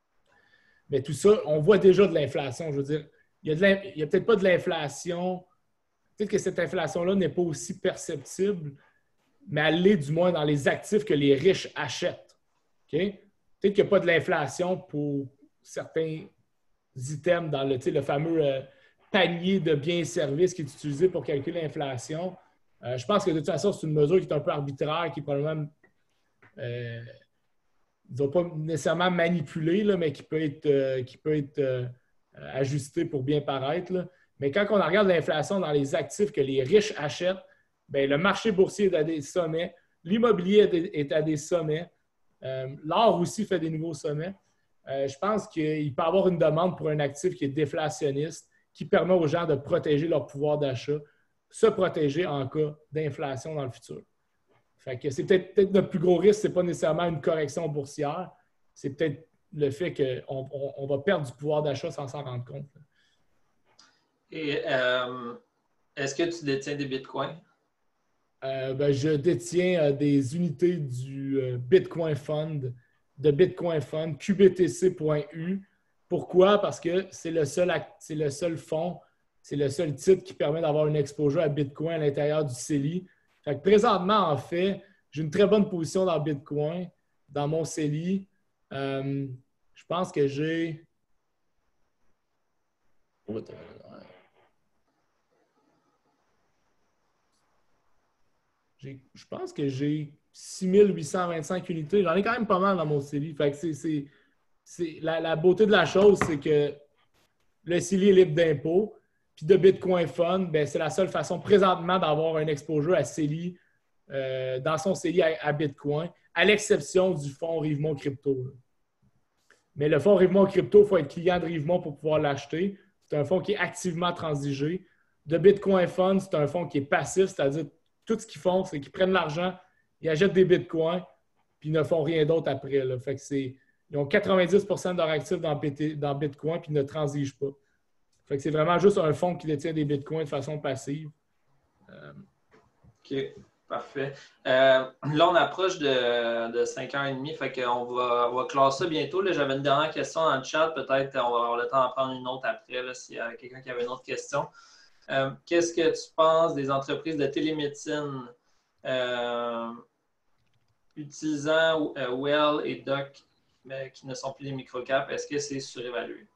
Mais tout ça, on voit déjà de l'inflation. Je veux dire, il n'y a, a peut-être pas de l'inflation. Peut-être que cette inflation-là n'est pas aussi perceptible, mais elle l'est du moins dans les actifs que les riches achètent. Okay? Peut-être qu'il n'y a pas de l'inflation pour certains items dans le, le fameux euh, panier de biens et services qui est utilisé pour calculer l'inflation. Euh, je pense que de toute façon, c'est une mesure qui est un peu arbitraire, qui est probablement... Euh, ils n'ont pas nécessairement manipulé, là, mais qui peut être, euh, qui peut être euh, ajusté pour bien paraître. Là. Mais quand on regarde l'inflation dans les actifs que les riches achètent, bien, le marché boursier est à des sommets, l'immobilier est à des sommets, euh, l'or aussi fait des nouveaux sommets. Euh, je pense qu'il peut y avoir une demande pour un actif qui est déflationniste, qui permet aux gens de protéger leur pouvoir d'achat, se protéger en cas d'inflation dans le futur. Fait que c'est peut-être, peut-être notre plus gros risque, ce n'est pas nécessairement une correction boursière, c'est peut-être le fait qu'on on, on va perdre du pouvoir d'achat sans s'en rendre compte. Là. Et euh, est-ce que tu détiens des bitcoins? Euh, ben, je détiens euh, des unités du euh, Bitcoin Fund, de Bitcoin Fund, Q B T C point U. Pourquoi? Parce que c'est le seul, c'est le seul fonds, c'est le seul titre qui permet d'avoir une exposure à Bitcoin à l'intérieur du C E L I. Fait que présentement, en fait, j'ai une très bonne position dans Bitcoin, dans mon C E L I. Euh, je pense que j'ai... j'ai... Je pense que j'ai six mille huit cent vingt-cinq unités. J'en ai quand même pas mal dans mon C E L I. Fait que c'est, c'est, c'est... La, la beauté de la chose, c'est que le C E L I est libre d'impôts. Puis de Bitcoin Fund, ben, c'est la seule façon présentement d'avoir un exposure à C E L I euh, dans son C E L I à, à Bitcoin, à l'exception du fonds Rivemont Crypto. Là. Mais le fonds Rivemont Crypto, il faut être client de Rivemont pour pouvoir l'acheter. C'est un fonds qui est activement transigé. De Bitcoin Fund, c'est un fonds qui est passif, c'est-à-dire tout ce qu'ils font, c'est qu'ils prennent l'argent, ils achètent des bitcoins, puis ils ne font rien d'autre après. Là. Fait que c'est, ils ont quatre-vingt-dix pour cent de leurs actifs dans, dans Bitcoin, puis ils ne transigent pas. Fait que c'est vraiment juste un fonds qui détient des bitcoins de façon passive. Euh... OK, parfait. Euh, là, on approche de, de cinq heures trente, fait qu'on va, on va clore ça bientôt. Là, j'avais une dernière question dans le chat, peut-être on va avoir le temps d'en prendre une autre après, là, s'il y a quelqu'un qui avait une autre question. Euh, qu'est-ce que tu penses des entreprises de télémédecine euh, utilisant euh, Well et Doc, mais qui ne sont plus des microcaps? Est-ce que c'est surévalué?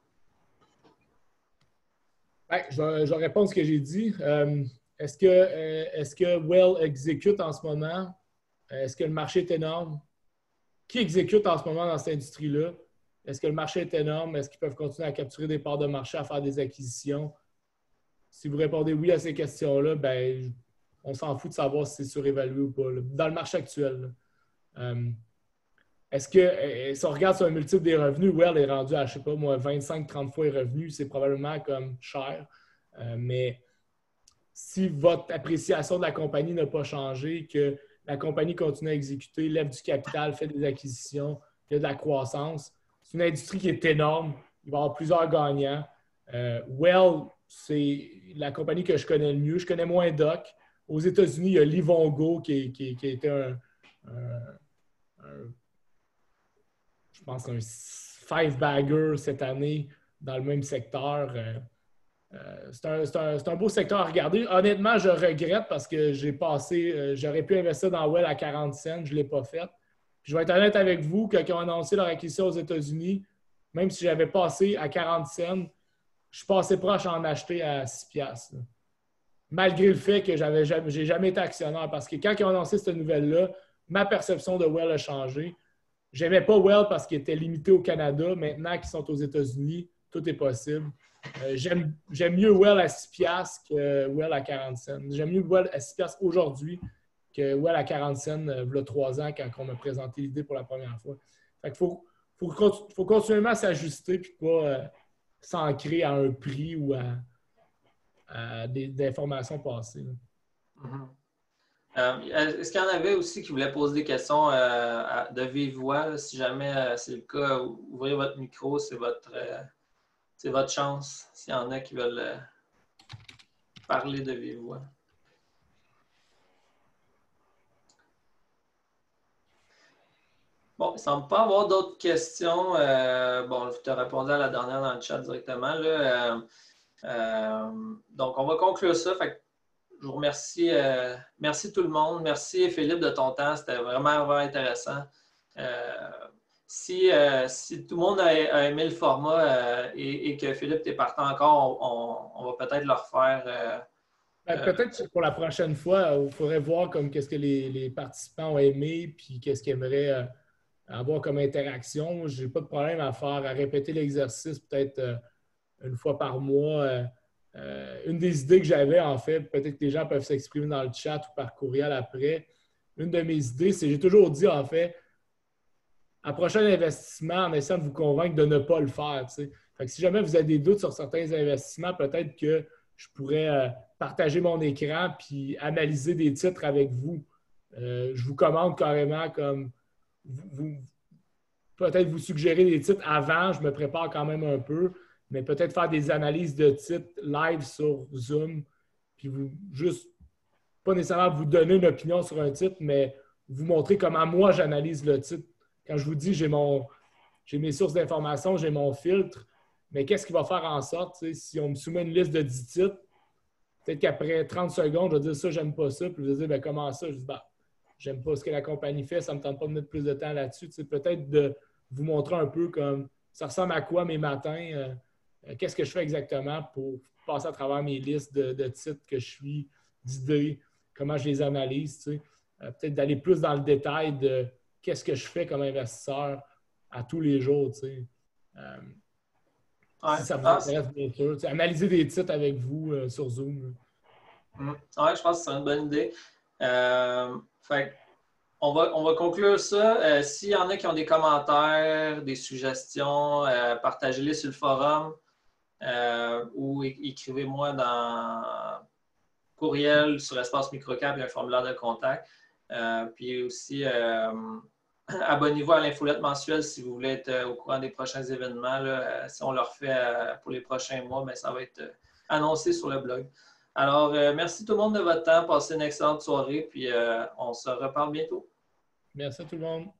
Ouais, je, vais, je vais répondre à ce que j'ai dit. Euh, est-ce que, euh, est-ce que Well exécute en ce moment? Est-ce que le marché est énorme? Qui exécute en ce moment dans cette industrie-là? Est-ce que le marché est énorme? Est-ce qu'ils peuvent continuer à capturer des parts de marché, à faire des acquisitions? Si vous répondez oui à ces questions-là, ben, on s'en fout de savoir si c'est surévalué ou pas, là, dans le marché actuel. Euh, est-ce que, si on regarde sur un multiple des revenus, Well est rendu à, je ne sais pas moi, vingt-cinq à trente fois les revenus, c'est probablement comme cher. Euh, mais si votre appréciation de la compagnie n'a pas changé, que la compagnie continue à exécuter, lève du capital, fait des acquisitions, il y a de la croissance, c'est une industrie qui est énorme. Il va y avoir plusieurs gagnants. Euh, Well, c'est la compagnie que je connais le mieux. Je connais moins Doc. Aux États-Unis, il y a Livongo qui, qui, qui a été un, un, un je pense, un five-bagger cette année dans le même secteur. Euh, euh, c'est un, c'est un, c'est un beau secteur à regarder. Honnêtement, je regrette parce que j'ai passé, euh, j'aurais pu investir dans Well à quarante cents, je ne l'ai pas fait. Puis je vais être honnête avec vous, quand ils ont annoncé leur acquisition aux États-Unis, même si j'avais passé à quarante cents, je suis passé proche à en acheter à six piastres. Malgré le fait que je n'ai jamais, j'ai jamais été actionnaire. Parce que quand ils ont annoncé cette nouvelle-là, ma perception de Well a changé. Je n'aimais pas Well parce qu'il était limité au Canada. Maintenant qu'ils sont aux États-Unis, tout est possible. Euh, j'aime, j'aime mieux Well à six piastres que Well à quarante cents. J'aime mieux Well à six piastres aujourd'hui que Well à quarante cents euh, il y a trois ans quand on m'a présenté l'idée pour la première fois. Fait qu'il faut, faut, faut continuellement s'ajuster et pas euh, s'ancrer à un prix ou à, à des, des informations passées. Mm-hmm. Euh, est-ce qu'il y en avait aussi qui voulaient poser des questions euh, à, de vive voix? Là, si jamais euh, c'est le cas, ouvrez votre micro, c'est votre, euh, c'est votre chance. S'il y en a qui veulent euh, parler de vive voix. Bon, il ne semble pas avoir d'autres questions. Euh, bon, je te répondais à la dernière dans le chat directement. Là. Euh, euh, donc, on va conclure ça. Fait que je vous remercie. Euh, merci tout le monde. Merci Philippe de ton temps. C'était vraiment, vraiment intéressant. Euh, si, euh, si tout le monde a, a aimé le format euh, et, et que Philippe t'es partant encore, on, on, on va peut-être le refaire. Euh, Ben, euh, peut-être que pour la prochaine fois, il faudrait voir comme qu'est-ce que les, les participants ont aimé puis qu'est-ce qu'ils aimeraient euh, avoir comme interaction. Je n'ai pas de problème à faire, à répéter l'exercice peut-être euh, une fois par mois. Euh, euh, une des idées que j'avais, en fait, peut-être que les gens peuvent s'exprimer dans le chat ou par courriel après. Une de mes idées, c'est j'ai toujours dit, en fait, à prochain investissement, en essayant de vous convaincre de ne pas le faire. Fait que si jamais vous avez des doutes sur certains investissements, peut-être que je pourrais euh, partager mon écran puis analyser des titres avec vous. Euh, je vous commande carrément comme vous, vous peut-être vous suggérer des titres avant, je me prépare quand même un peu, mais peut-être faire des analyses de titres live sur Zoom, puis vous juste, pas nécessairement vous donner une opinion sur un titre, mais vous montrer comment moi j'analyse le titre. Quand je vous dis, j'ai mon j'ai mes sources d'informations, j'ai mon filtre, mais qu'est-ce qui va faire en sorte, si on me soumet une liste de dix titres, peut-être qu'après trente secondes, je vais dire ça, j'aime pas ça, puis je vais dire, ben, comment ça? Je dis, ben, j'aime pas ce que la compagnie fait, ça me tente pas de mettre plus de temps là-dessus. Peut-être de vous montrer un peu comme ça ressemble à quoi mes matins, euh, qu'est-ce que je fais exactement pour passer à travers mes listes de, de titres que je suis, d'idées, comment je les analyse. Euh, peut-être d'aller plus dans le détail de qu'est-ce que je fais comme investisseur à tous les jours. Euh, ouais. Si ça vous ah, intéresse, bien sûr. Analyser des titres avec vous euh, sur Zoom. Oui, je pense que c'est une bonne idée. Euh, fait, on, va, on va conclure ça. Euh, S'il y en a qui ont des commentaires, des suggestions, euh, partagez-les sur le forum euh, ou é écrivez-moi dans courriel sur Espace Microcap, il y a un formulaire de contact. Euh, puis aussi, euh, abonnez-vous à l'infolette mensuelle si vous voulez être au courant des prochains événements. Là. Si on le refait pour les prochains mois, bien, ça va être annoncé sur le blog. Alors, euh, merci tout le monde de votre temps. Passez une excellente soirée, puis euh, on se reparle bientôt. Merci à tout le monde.